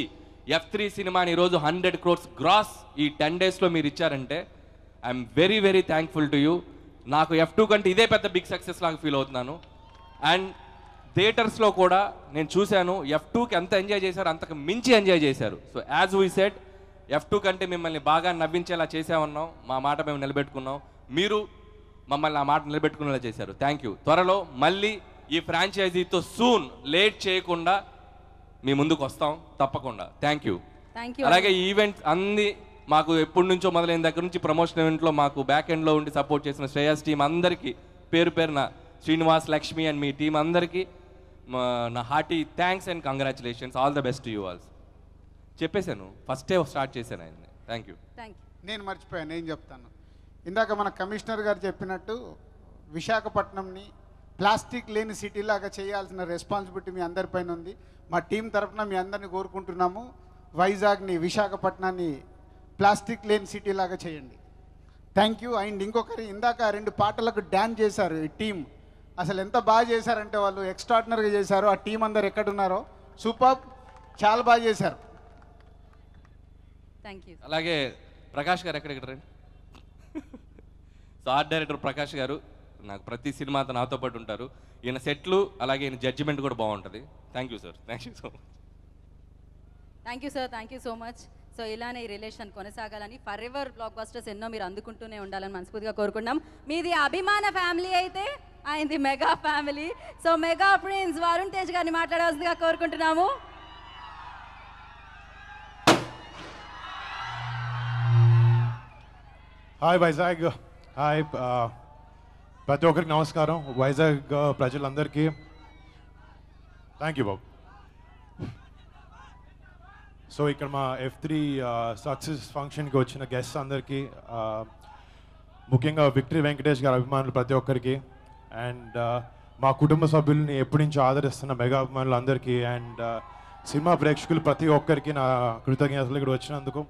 Speaker 15: ఎఫ్ త్రీ సినిమాని ఈరోజు హండ్రెడ్ క్రోర్స్ గ్రాస్ ఈ టెన్ డేస్లో మీరు ఇచ్చారంటే I'm very very thankful to you. నాకు ఎఫ్ టూ కంటే ఇదే పెద్ద బిగ్ సక్సెస్ లాగా ఫీల్ అవుతున్నాను. అండ్ థియేటర్స్లో కూడా నేను చూశాను, ఎఫ్ టూకి ఎంత ఎంజాయ్ చేశారు అంతకు మించి ఎంజాయ్ చేశారు. So as we said, F two కంటే మిమ్మల్ని బాగా నవ్వించేలా చేసామన్నాం, మా మాట మేము నిలబెట్టుకున్నాం, మీరు మమ్మల్ని ఆ మాట నిలబెట్టుకునేలా చేశారు. Thank you. త్వరలో మళ్ళీ ఈ ఫ్రాంచైజీతో సూన్ లేట్ చేయకుండా మీ ముందుకు వస్తాం తప్పకుండా. Thank you. అలాగే ఈ ఈవెంట్ అన్ని మాకు ఎప్పటి నుంచో మొదలైన దగ్గర నుంచి ప్రమోషన్ ఈవెంట్లో మాకు బ్యాక్ ఎండ్లో ఉండి సపోర్ట్ చేసిన శ్రేయస్ టీం అందరికీ పేరు పేరున, శ్రీనివాస్, లక్ష్మి అండ్ మీ టీం అందరికీ నా hearty thanks and congratulations. All the best to you alls. చెప్పేశాను, ఫస్టే స్టార్ట్ చేశాను ఆయన్ని. Thank you.
Speaker 14: నేను మర్చిపోయాను, నేను చెప్తాను. ఇందాక మన కమిషనర్ గారు చెప్పినట్టు విశాఖపట్నంని ప్లాస్టిక్ లేని సిటీలాగా చేయాల్సిన రెస్పాన్సిబిలిటీ మీ అందరిపైన ఉంది. మా టీం తరఫున మీ అందరిని కోరుకుంటున్నాము, వైజాగ్ని, విశాఖపట్నాన్ని ప్లాస్టిక్ లేని సిటీలాగా చేయండి. Thank you. అండ్ ఇంకొకరి ఇందాక రెండు పాటలకు డ్యాన్స్ చేశారు ఈ టీం. అసలు ఎంత బాగా చేశారంటే వాళ్ళు ఎక్స్ట్రాడినరీగా చేశారు. ఆ టీం అందరు ఎక్కడున్నారో సూపర్, చాలా బాగా చేశారు.
Speaker 15: అలాగే ప్రకాష్ గారు ఎక్కడెక్కడ రండి. సో ఆర్ట్ డైరెక్టర్ ప్రకాష్ గారు నాకు ప్రతి సినిమాతో నాతో పాటు ఉంటారు. ఈయన సెట్లు అలాగే ఈయన జడ్జిమెంట్ కూడా బాగుంటుంది. Thank you sir. Thank you so much.
Speaker 1: Thank you sir. Thank you so much. So ఇలానే ఈ రిలేషన్ కొనసాగాలని, ఫర్ ఎవర్ బ్లాక్ బస్టర్స్ ఎన్నో మీరు అందుకుంటూనే ఉండాలని మనస్ఫూర్తిగా కోరుకుంటున్నాం. మీది అభిమాన ఫ్యామిలీ అయితే ఆయనది mega family. So mega prince Varun Tej గారిని మాట్లాడాల్సిందిగా కోరుకుంటున్నాము.
Speaker 16: హాయ్ వైజాగ్, హాయ్ ప్రతి ఒక్కరికి నమస్కారం. వైజాగ్ ప్రజలందరికీ థ్యాంక్ యూ బాబు. సో ఇక్కడ మా ఎఫ్ త్రీ సక్సెస్ ఫంక్షన్కి వచ్చిన గెస్ట్స్ అందరికీ, ముఖ్యంగా విక్టరీ వెంకటేష్ గారి అభిమానులు ప్రతి ఒక్కరికి, అండ్ మా కుటుంబ సభ్యుల్ని ఎప్పటి నుంచో ఆదరిస్తున్న మెగా అభిమానులు అందరికీ, అండ్ సినిమా ప్రేక్షకులు ప్రతి ఒక్కరికి నా కృతజ్ఞతలు ఇక్కడ వచ్చినందుకు.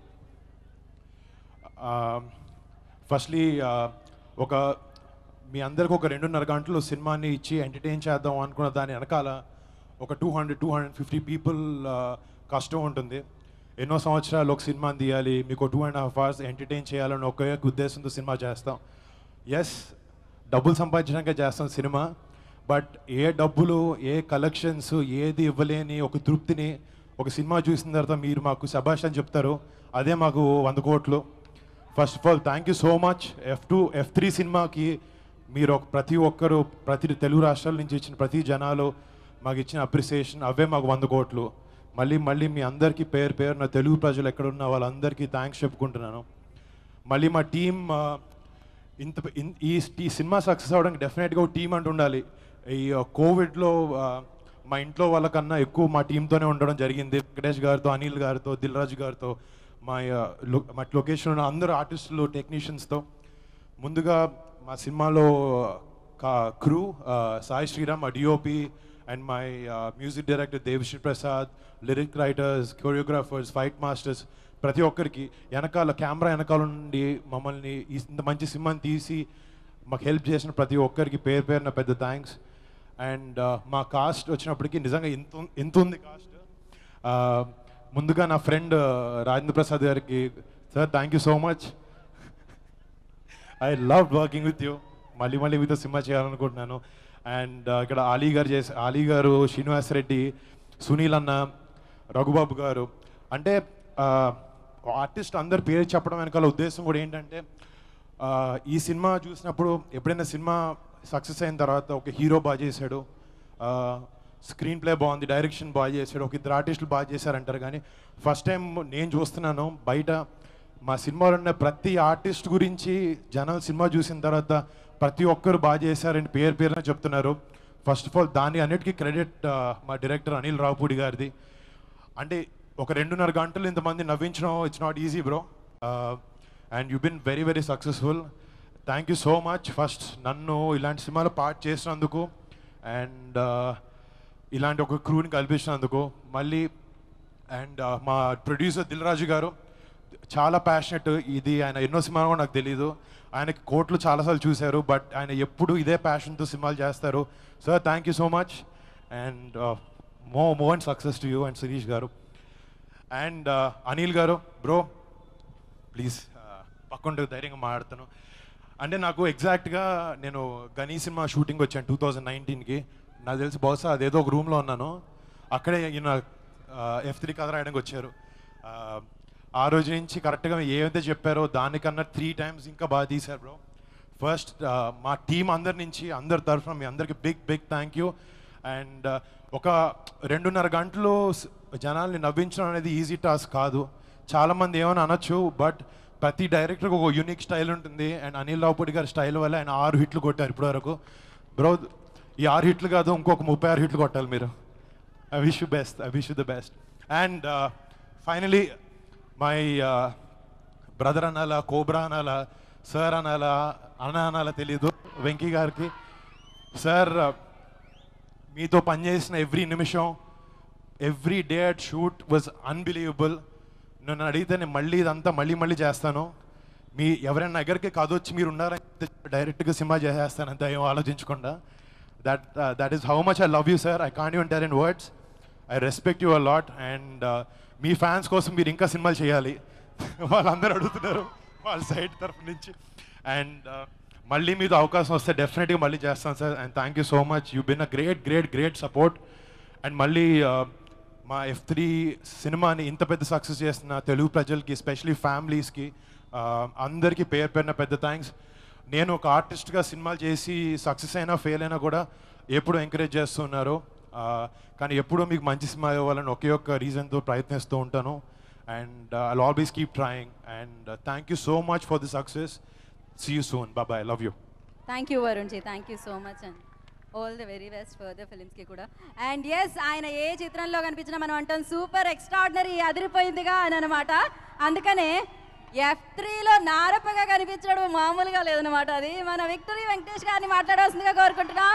Speaker 16: ఫస్ట్లీ ఒక మీ అందరికి ఒక రెండున్నర గంటలు సినిమాని ఇచ్చి ఎంటర్టైన్ చేద్దాం అనుకున్న దాని వెనకాల ఒక two hundred two hundred fifty people కష్టం ఉంటుంది. ఎన్నో సంవత్సరాలు ఒక సినిమాని తీయాలి, మీకు two and half hours entertain చేయాలని ఒకే ఉద్దేశంతో సినిమా చేస్తాం. ఎస్, డబ్బులు సంపాదించడానికే చేస్తాం సినిమా, బట్ ఏ డబ్బులు, ఏ కలెక్షన్స్, ఏది ఇవ్వలేని ఒక తృప్తిని ఒక సినిమా చూసిన తర్వాత మీరు మాకు శభాష్ అని చెప్తారు, అదే మాకు వంద కోట్లు. First of all thank you so much. F two F three సినిమాకి మీరు ఒక ప్రతి ఒక్కరు, ప్రతి తెలుగు రాష్ట్రాల నుంచి ఇచ్చిన ప్రతి జనాలు మాకు ఇచ్చిన అప్రిసియేషన్, అవే మాకు వంద కోట్లు. మళ్ళీ మళ్ళీ మీ అందరికీ పేరు పేరు నా తెలుగు ప్రజలు ఎక్కడున్న వాళ్ళందరికీ థ్యాంక్స్ చెప్పుకుంటున్నాను. మళ్ళీ మా టీం ఇంత ఈ ఈ సినిమా సక్సెస్ అవ్వడానికి డెఫినెట్గా ఒక టీం అంటూ ఉండాలి. ఈ కోవిడ్లో మా ఇంట్లో వాళ్ళకన్నా ఎక్కువ మా టీంతోనే ఉండడం జరిగింది. వెంకటేష్ గారితో, అనిల్ గారితో, దిల్ రాజు గారితో, మా మా లొకేషన్ ఉన్న అందరు ఆర్టిస్టులు, టెక్నీషియన్స్తో. ముందుగా మా సినిమాలో క్రూ సాయి శ్రీరామ్, మా DOP, and my music director Devi Sri Prasad, lyric writers, choreographers, fight masters, ప్రతి ఒక్కరికి వెనకాల కెమెరా వెనకాల నుండి మమ్మల్ని ఇంత మంచి సినిమాని తీసి మాకు హెల్ప్ చేసిన ప్రతి ఒక్కరికి పేరు పేరున పెద్ద థ్యాంక్స్. అండ్ మా కాస్ట్ వచ్చినప్పటికీ నిజంగా ఇంత ఎంత ఉంది కాస్ట్. ముందుగా నా ఫ్రెండ్ రాజేంద్ర ప్రసాద్ గారికి, sir thank you so much, I love working with you. మళ్ళీ మళ్ళీ మీతో సినిమా చేయాలనుకుంటున్నాను. అండ్ ఇక్కడ ఆలీ గారు చేసి ఆలీ గారు, శ్రీనివాస్ రెడ్డి, సునీల్ అన్న, రఘుబాబు గారు, అంటే ఆర్టిస్ట్ అందరు పేరు చెప్పడం వెనకాల ఉద్దేశం కూడా ఏంటంటే, ఈ సినిమా చూసినప్పుడు ఎప్పుడైనా సినిమా సక్సెస్ అయిన తర్వాత ఒక హీరో బాగా చేశాడు, స్క్రీన్ ప్లే బాగుంది, డైరెక్షన్ బాగా చేశాడు, ఒక ఇద్దరు ఆర్టిస్టులు బాగా చేశారంటారు. కానీ ఫస్ట్ టైం నేను చూస్తున్నాను బయట మా సినిమాలో ఉన్న ప్రతి ఆర్టిస్ట్ గురించి జనాలు సినిమా చూసిన తర్వాత ప్రతి ఒక్కరు బాగా చేశారని పేరు పేరున చెప్తున్నారు. ఫస్ట్ ఆఫ్ ఆల్ దాని అన్నిటికీ క్రెడిట్ మా డైరెక్టర్ అనిల్ రావుపూడి గారిది. అంటే ఒక రెండున్నర గంటలు ఇంతమంది నవ్వించడం it's not easy bro, and you been very very successful. Thank you so much first నన్ను ఇలాంటి సినిమాలో పార్ట్ చేసినందుకు, అండ్ ఇలాంటి ఒక క్రూని కల్పించినందుకు. మళ్ళీ అండ్ మా ప్రొడ్యూసర్ దిల్ రాజు గారు చాలా ప్యాషనెట్. ఇది ఆయన ఎన్నో సినిమాలు కూడా నాకు తెలీదు, ఆయనకి కోట్లు చాలాసార్లు చూశారు, బట్ ఆయన ఎప్పుడు ఇదే ప్యాషన్తో సినిమాలు చేస్తారు. Sir thank you so much, and more more and success to you and Shirish garu. And Anil గారు బ్రో ప్లీజ్ పక్కుంటే ధైర్యంగా మాట్లాడతాను. అంటే నాకు ఎగ్జాక్ట్గా నేను గనీ సినిమా షూటింగ్ వచ్చాను టూ థౌజండ్ నైన్టీన్కి. నాకు తెలిసి బహుశా అదేదో ఒక రూమ్లో ఉన్నాను. అక్కడే ఈయన ఎఫ్ త్రీ కథ రాయడానికి వచ్చారు. ఆ రోజు నుంచి కరెక్ట్గా ఏదైతే చెప్పారో దానికన్నా త్రీ టైమ్స్ ఇంకా బాగా తీశారు బ్రో. ఫస్ట్ మా టీం అందరి నుంచి అందరి తరఫున మీ అందరికి big big thank you. And ఒక రెండున్నర గంటలు జనాల్ని నవ్వించడం అనేది ఈజీ టాస్క్ కాదు. చాలామంది ఏమైనా అనొచ్చు, బట్ ప్రతి డైరెక్టర్కి ఒక యూనిక్ స్టైల్ ఉంటుంది. అండ్ అనిల్ రావుపూడి గారి స్టైల్ వల్ల ఆయన ఆరు హిట్లు కొట్టారు ఇప్పటివరకు. బ్రో ఈ ఆరు హిట్లు కాదు, ఇంకొక ముప్పై ఆరు హిట్లు కొట్టాలి మీరు. I wish you best, I wish you the best. And finally my brother అనాలా, కోబ్రా అనాలా, సార్ అనాలా, అన్న అనాలా తెలీదు, వెంకీ గారికి. సార్ మీతో పనిచేసిన ఎవ్రీ నిమిషం, every day at shoot was unbelievable. నన్ను అడిగితే నేను మళ్ళీ ఇదంతా మళ్ళీ మళ్ళీ చేస్తాను. మీ ఎవరైనా దగ్గరికి కాదొచ్చి మీరు ఉన్నారంటే డైరెక్ట్గా సినిమా చేసేస్తానంత ఏం ఆలోచించకుండా. That that is how much I love you sir. I can't even tell in words. I respect you a lot. And మీ ఫ్యాన్స్ కోసం మీరు ఇంకా సినిమాలు చేయాలి. వాళ్ళందరూ అడుగుతున్నారు వాళ్ళ సైడ్ తరఫు నుంచి. అండ్ మళ్ళీ మీతో అవకాశం వస్తే డెఫినెట్గా మళ్ళీ చేస్తాను sir. And thank you so much. You been a great great great support. And మళ్ళీ మా ఎఫ్ త్రీ సినిమాని ఇంత పెద్ద సక్సెస్ చేస్తున్న తెలుగు ప్రజలకి, ఎస్పెషలీ ఫ్యామిలీస్కి అందరికీ పేరు పేరున పెద్ద థ్యాంక్స్. నేను ఒక ఆర్టిస్ట్గా సినిమాలు చేసి సక్సెస్ అయినా ఫెయిల్ అయినా కూడా ఎప్పుడు ఎంకరేజ్ చేస్తున్నారు. కానీ ఎప్పుడూ మీకు మంచి సినిమా ఇవ్వాలని ఒకే ఒక్క రీజన్తో ప్రయత్నిస్తూ ఉంటాను. And I'll always keep trying. And thank you so much for the success. See you soon. Bye bye. Love you.
Speaker 1: Thank you Varun ji, thank you so much. And all the very best further ఫిలిమ్స్కి కూడా. And yes, ఆయన ఏ చిత్రంలో కనిపించినా మనం అంటాం super extraordinary అదిరిపోయిందిగా అని అనమాట. అందుకనే ఎఫ్ త్రీలో నారపగా కనిపించడం మామూలుగా లేదనమాట. అది మన విక్టరీ వెంకటేష్ గారిని మాట్లాడాల్సిందిగా కోరుకుంటున్నాం.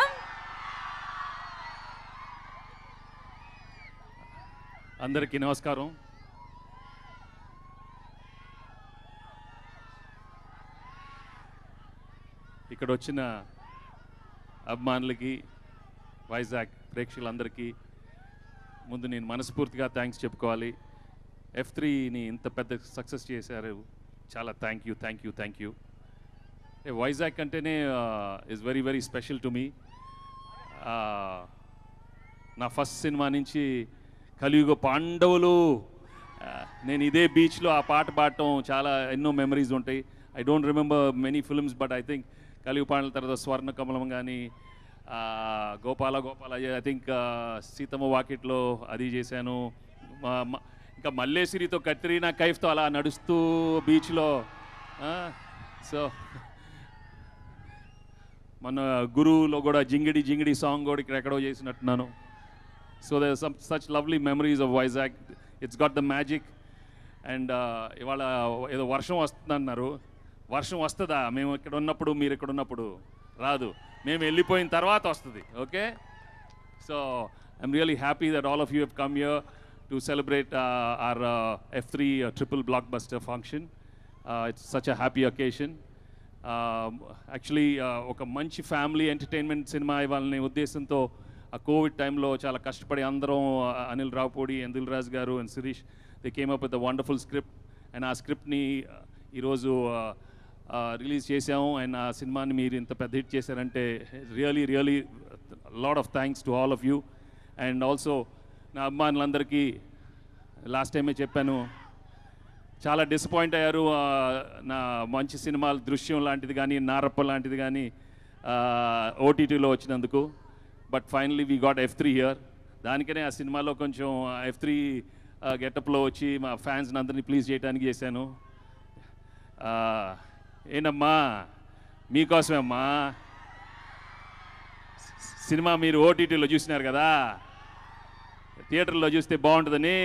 Speaker 17: అందరికీ నమస్కారం. ఇక్కడ వచ్చిన అభిమానులకి, వైజాగ్ ప్రేక్షకులందరికీ ముందు నేను మనస్ఫూర్తిగా థ్యాంక్స్ చెప్పుకోవాలి. ఎఫ్ త్రీని ఇంత పెద్ద సక్సెస్ చేశారు, చాలా thank you thank you thank you. Vizag అంటేనే is very very special to me. నా ఫస్ట్ సినిమా నుంచి కలియుగ పాండవులు, నేను ఇదే బీచ్లో ఆ పాట పాడటం చాలా ఎన్నో మెమరీస్ ఉంటాయి. I don't remember many films, but I think Kaliyuga పాండవుల తర్వాత స్వర్ణ కమలం కానీ, గోపాల గోపాల ఐ థింక్ సీతమ్మ వాకిట్లో అది చేశాను. ఇంకా మల్లేశ్వరితో కత్రీనా కైఫ్తో అలా నడుస్తూ బీచ్లో. సో మన గురువులో కూడా జింగిడి జింగిడి సాంగ్ కూడా ఇక్కడ ఎక్కడో చేసినట్టున్నాను. So they some such lovely memories of Vizag. It's got the magic. And ఇవాళ ఏదో వర్షం వస్తుందన్నారు. వర్షం వస్తుందా? మేము ఇక్కడ ఉన్నప్పుడు, మీరు ఇక్కడ ఉన్నప్పుడు రాదు. మేము వెళ్ళిపోయిన తర్వాత వస్తుంది. Okay, so I'm really happy that all of you have come here to celebrate our F three triple blockbuster function. It's such a happy occasion. Actually ఒక మంచి ఫ్యామిలీ ఎంటర్టైన్మెంట్ సినిమా ఇవ్వాలనే ఉద్దేశంతో ఆ కోవిడ్ టైంలో చాలా కష్టపడి అందరం, Anil Ravipudi, Dil Raju garu and Shirish, they came up with the wonderful script. And ఆ స్క్రిప్ట్ని ఈరోజు రిలీజ్ చేసాము. అండ్ ఆ సినిమాని మీరు ఇంత పెద్ద హిట్ చేశారంటే really really lot of thanks to all of you. And also నా అభిమానులందరికీ లాస్ట్ టైమే చెప్పాను, చాలా డిసప్పాయింట్ అయ్యారు నా మంచి సినిమాలు దృశ్యం లాంటిది కానీ, నారప్ప లాంటిది కానీ ఓటీటీలో వచ్చినందుకు. But finally we got F three here. దానికనే ఆ సినిమాలో కొంచెం ఎఫ్ త్రీ గెటప్లో వచ్చి మా ఫ్యాన్స్ని అందరినీ ప్లీజ్ చేయడానికి చేశాను. ఏనమ్మా, మీకోసమే అమ్మా. సినిమా మీరు ఓటీటీలో చూసినారు కదా, థియేటర్లో చూస్తే బాగుంటుందని.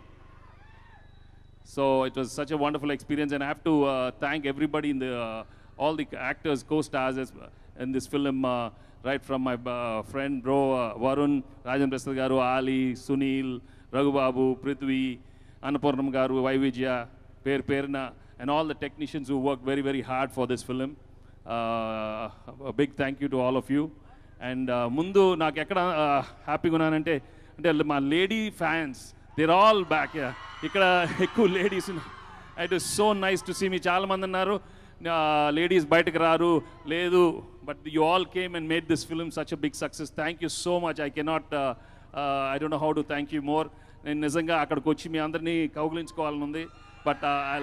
Speaker 17: So it was such a wonderful experience. And I have to thank everybody in the all the actors, co stars in this film, right from my friend bro Varun, Rajendra Prasad garu, Ali, Sunil, Raghubabu, Prithvi, Annapurnam గారు, వైవిజయ, పేరు పేరున, and all the technicians who worked very very hard for this film. Uh, a big thank you to all of you. And uh, mundu నాకు ఎక్కడ హ్యాపీగా ఉన్నానంటే అంటే మా lady fans, they're all back. Yeah, ఇక్కడ ఎక్కువ ladies. It is so nice to see me. చాలా మంది అన్నారు లేడీస్ బయటకు రారు లేదు, but you all came and made this film such a big success. Thank you so much. I cannot I don't know how to thank you more. నేను నిజంగా అక్కడికి వచ్చి మీ అందరినీ కౌగిలించుకోవాలని ఉంది, but I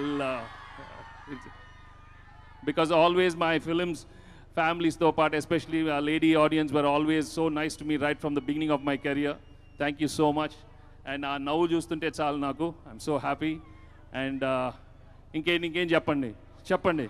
Speaker 17: because always my films ఫ్యామిలీస్తో పాటు especially lady audiences were always so nice to me right from the beginning of my career. Thank you so much. And ఆ నవ్వు చూస్తుంటే చాలు నాకు. I'm so happy. అండ్ ఇంకేం ఇంకేం చెప్పండి చెప్పండి.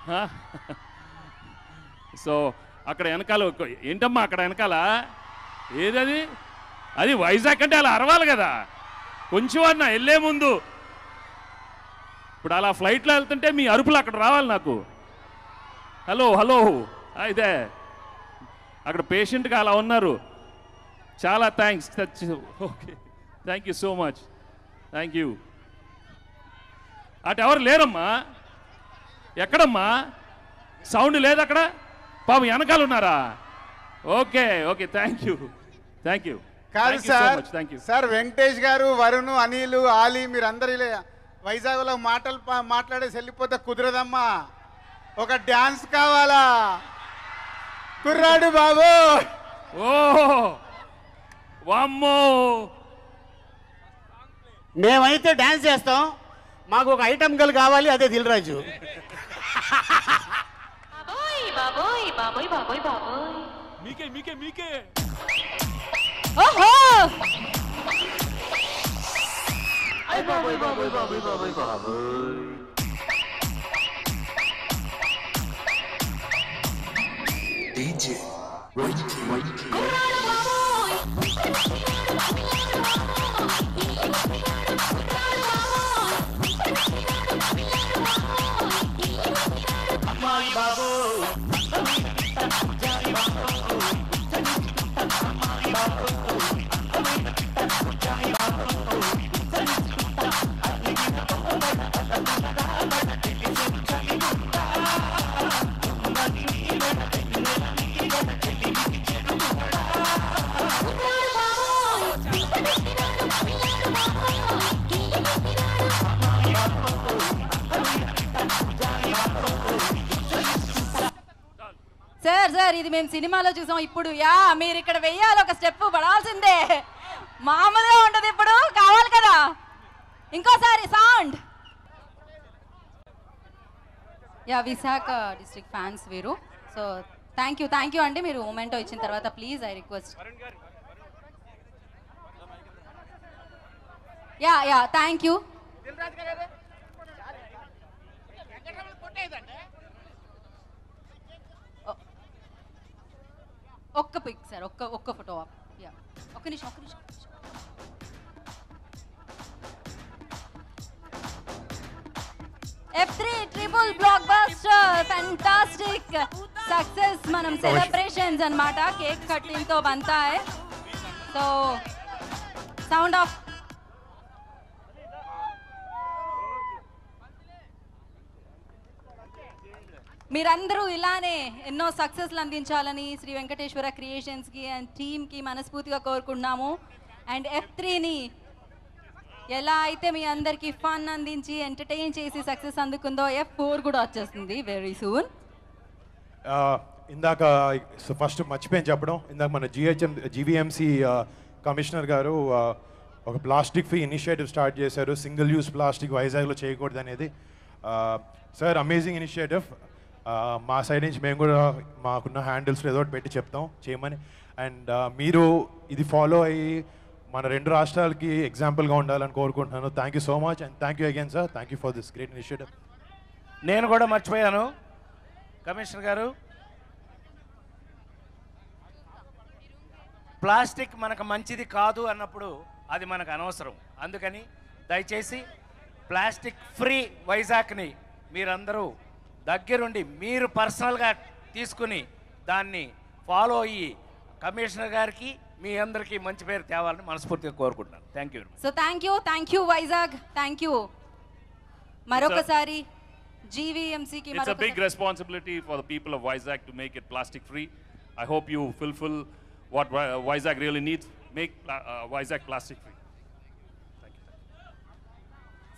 Speaker 17: సో అక్కడ వెనకాల ఏంటమ్మా అక్కడ వెనకాల ఏదది? అది వైజాగ్ అంటే అలా అరవాలి కదా కొంచెం అన్న వెళ్ళే ముందు. ఇప్పుడు అలా ఫ్లైట్లో వెళ్తుంటే మీ అరుపులు అక్కడ రావాలి నాకు. హలో హలో అయితే అక్కడ పేషెంట్గా అలా ఉన్నారు. చాలా thanks. Okay, thank you so much. Thank you. అటు ఎవరు లేరమ్మా. ఎక్కడమ్మా సౌండ్ లేదు అక్కడ? పాపం వెనకాల ఉన్నారా? Okay okay, thank you thank you.
Speaker 14: కాదు sir,
Speaker 17: thank you
Speaker 14: sir Venkatesh గారు, వరుణ్, అనిల్, ఆలీ మీరందరూ ఇలా వైజాగ్లో మాటలు పా- మాట్లాడేసి వెళ్ళిపోతే కుదరదమ్మా. ఒక డ్యాన్స్ కావాలా కుర్రాడు బాబు?
Speaker 17: ఓ వామ్మో,
Speaker 9: మేమైతే డ్యాన్స్ చేస్తాం, మాకు ఒక ఐటమ్ గల్ కావాలి, అదే దిల్ రాజు.
Speaker 18: బాబోయ్ బాబోయ్ బాబోయ్ బాబోయ్
Speaker 17: మీకే మీకే మీకే.
Speaker 18: ఓహో
Speaker 9: అయ్ బాబోయ్ బాబోయ్ బాబోయ్ బాబోయ్ బాబోయ్.
Speaker 18: డీజే వైట్ వైట్ అమ్మాయి బాబు
Speaker 1: సార్ సార్ ఇది మేము సినిమాలో చూసాం. ఇప్పుడు యా మీరు ఇక్కడ వెయ్యాలి, ఒక స్టెప్ పడాల్సిందే. మామూలుగా ఉంటుంది ఇప్పుడు, కావాలి కదా ఇంకోసారి sound. Yeah Visakha district fans వీరు. So thank you thank you అండి. మీరు మూమెంటో ఇచ్చిన తర్వాత please I request. Yeah yeah thank you. ఒక్క పిక్ సార్, ఒక్క ఒక్క ఫోటో. యా ఒక్క నిమిషం ఒక్క నిమిషం. F three triple blockbuster fantastic success. మనం సెలబ్రేషన్స్ అన్నమాట. కేక్ కటింగ్ తో बनता है. సో సౌండ్ ఆఫ్ మీరందరూ ఇలానే ఎన్నో సక్సెస్లు అందించాలని శ్రీ వెంకటేశ్వర క్రియేషన్స్కి అండ్ టీమ్కి మనస్ఫూర్తిగా కోరుకుంటున్నాము. అండ్ ఎఫ్ త్రీని ఎలా అయితే మీ అందరికీ ఫన్ అందించి ఎంటర్టైన్ చేసి సక్సెస్ అందుకుందో ఎఫ్ ఫోర్ కూడా వచ్చేస్తుంది వెరీ సూన్.
Speaker 16: ఇందాక ఫస్ట్ మర్చిపోయాను చెప్పడం, ఇందాక మన GHM GVMC commissioner garu uh, ఒక ప్లాస్టిక్ ఫ్రీ ఇనిషియేటివ్ స్టార్ట్ చేశారు. సింగిల్ యూస్ ప్లాస్టిక్ వైజాగ్లో చేయకూడదు అనేది. Sir amazing initiative. మా సైడ్ నుంచి మేము కూడా మాకున్న హ్యాండిల్స్ ఏదో ఒకటి పెట్టి చెప్తాం చేయమని. అండ్ మీరు ఇది ఫాలో అయ్యి మన రెండు రాష్ట్రాలకి ఎగ్జాంపుల్గా ఉండాలని కోరుకుంటున్నాను. Thank you so much and thank you again sir. Thank you for this great initiative.
Speaker 13: నేను కూడా మర్చిపోయాను కమిషనర్ గారు, ప్లాస్టిక్ మనకు మంచిది కాదు అన్నప్పుడు అది మనకు అనవసరం. అందుకని దయచేసి ప్లాస్టిక్ ఫ్రీ వైజాగ్ని మీరందరూ దగ్గరుండి మీరు పర్సనల్గా తీసుకుని దాన్ని ఫాలో అయ్యి కమిషనర్ గారికి మీ అందరికీ మంచి పేరు తేవాలని మనస్ఫూర్తిగా కోరుకుంటున్నాను. Thank you.
Speaker 1: So thank you thank you Vizag. Thank you మరొకసారి జీవీఎంసీకి.
Speaker 17: It's a big responsibility for the people of Vizag to make it plastic free. I hope you fulfill what Vizag really needs. Make uh, Vizag plastic free. Thank you.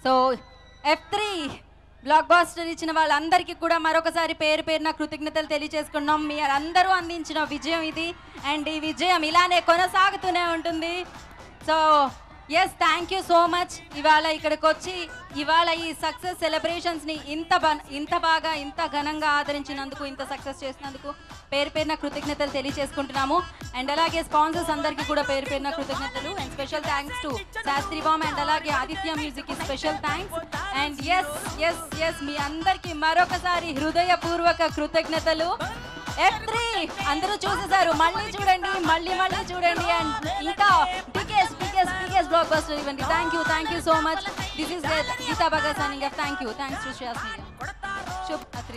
Speaker 1: So F three blockbuster ఇచ్చిన వాళ్ళందరికీ కూడా మరొకసారి పేరు పేరున కృతజ్ఞతలు తెలియజేసుకున్నాం. మీ అందరూ అందించిన విజయం ఇది, అండ్ ఈ విజయం ఇలానే కొనసాగుతూనే ఉంటుంది. So yes, thank you so much. ఇవాళ ఇక్కడికి వచ్చి ఇవాళ ఈ సక్సెస్ సెలబ్రేషన్స్ని ఇంత బ ఇంత బాగా ఇంత ఘనంగా ఆదరించినందుకు, ఇంత సక్సెస్ చేసినందుకు పేరు పేరున కృతజ్ఞతలు తెలియజేసుకుంటున్నాము. అండ్ అలాగే స్పాన్సర్స్ అందరికీ కూడా పేరు పేరున కృతజ్ఞతలు. And special thanks to Shastri బామ్ అండ్ అలాగే ఆదిత్య మ్యూజిక్కి special thanks. And yes yes yes మీ అందరికీ మరొకసారి హృదయపూర్వక కృతజ్ఞతలు. ఎఫ్ త్రీ అందరూ చూసేసారు, మళ్ళీ చూడండి, మళ్ళీ మళ్ళీ చూడండి. అండ్ ఇంకా biggest biggest biggest blockbuster ఇవ్వండి. Thank you thank you so much. This is Geetha Bhagat signing off. Thank you thanks to Shreyas. శుభ్ రాత్రి.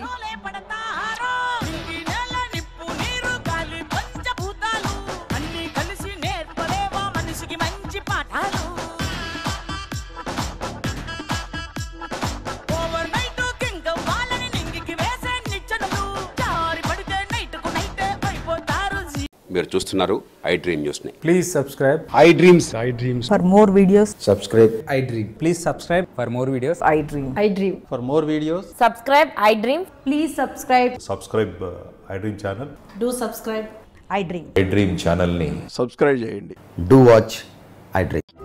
Speaker 19: మీరు చూస్తున్నారు ఐ డ్రీమ్ న్యూస్ ని.
Speaker 20: Please subscribe
Speaker 19: I dreams.
Speaker 20: I dreams
Speaker 21: For more videos,
Speaker 20: subscribe I dream. Please subscribe for more videos.
Speaker 21: I dream. I dream.
Speaker 20: For more videos
Speaker 21: Subscribe, I dream. Please subscribe.
Speaker 22: Subscribe I dream channel.
Speaker 21: Do subscribe, I dream.
Speaker 22: I dream ఛానల్ని
Speaker 20: సబ్స్క్రైబ్ చేయండి.
Speaker 23: Do watch I Dream.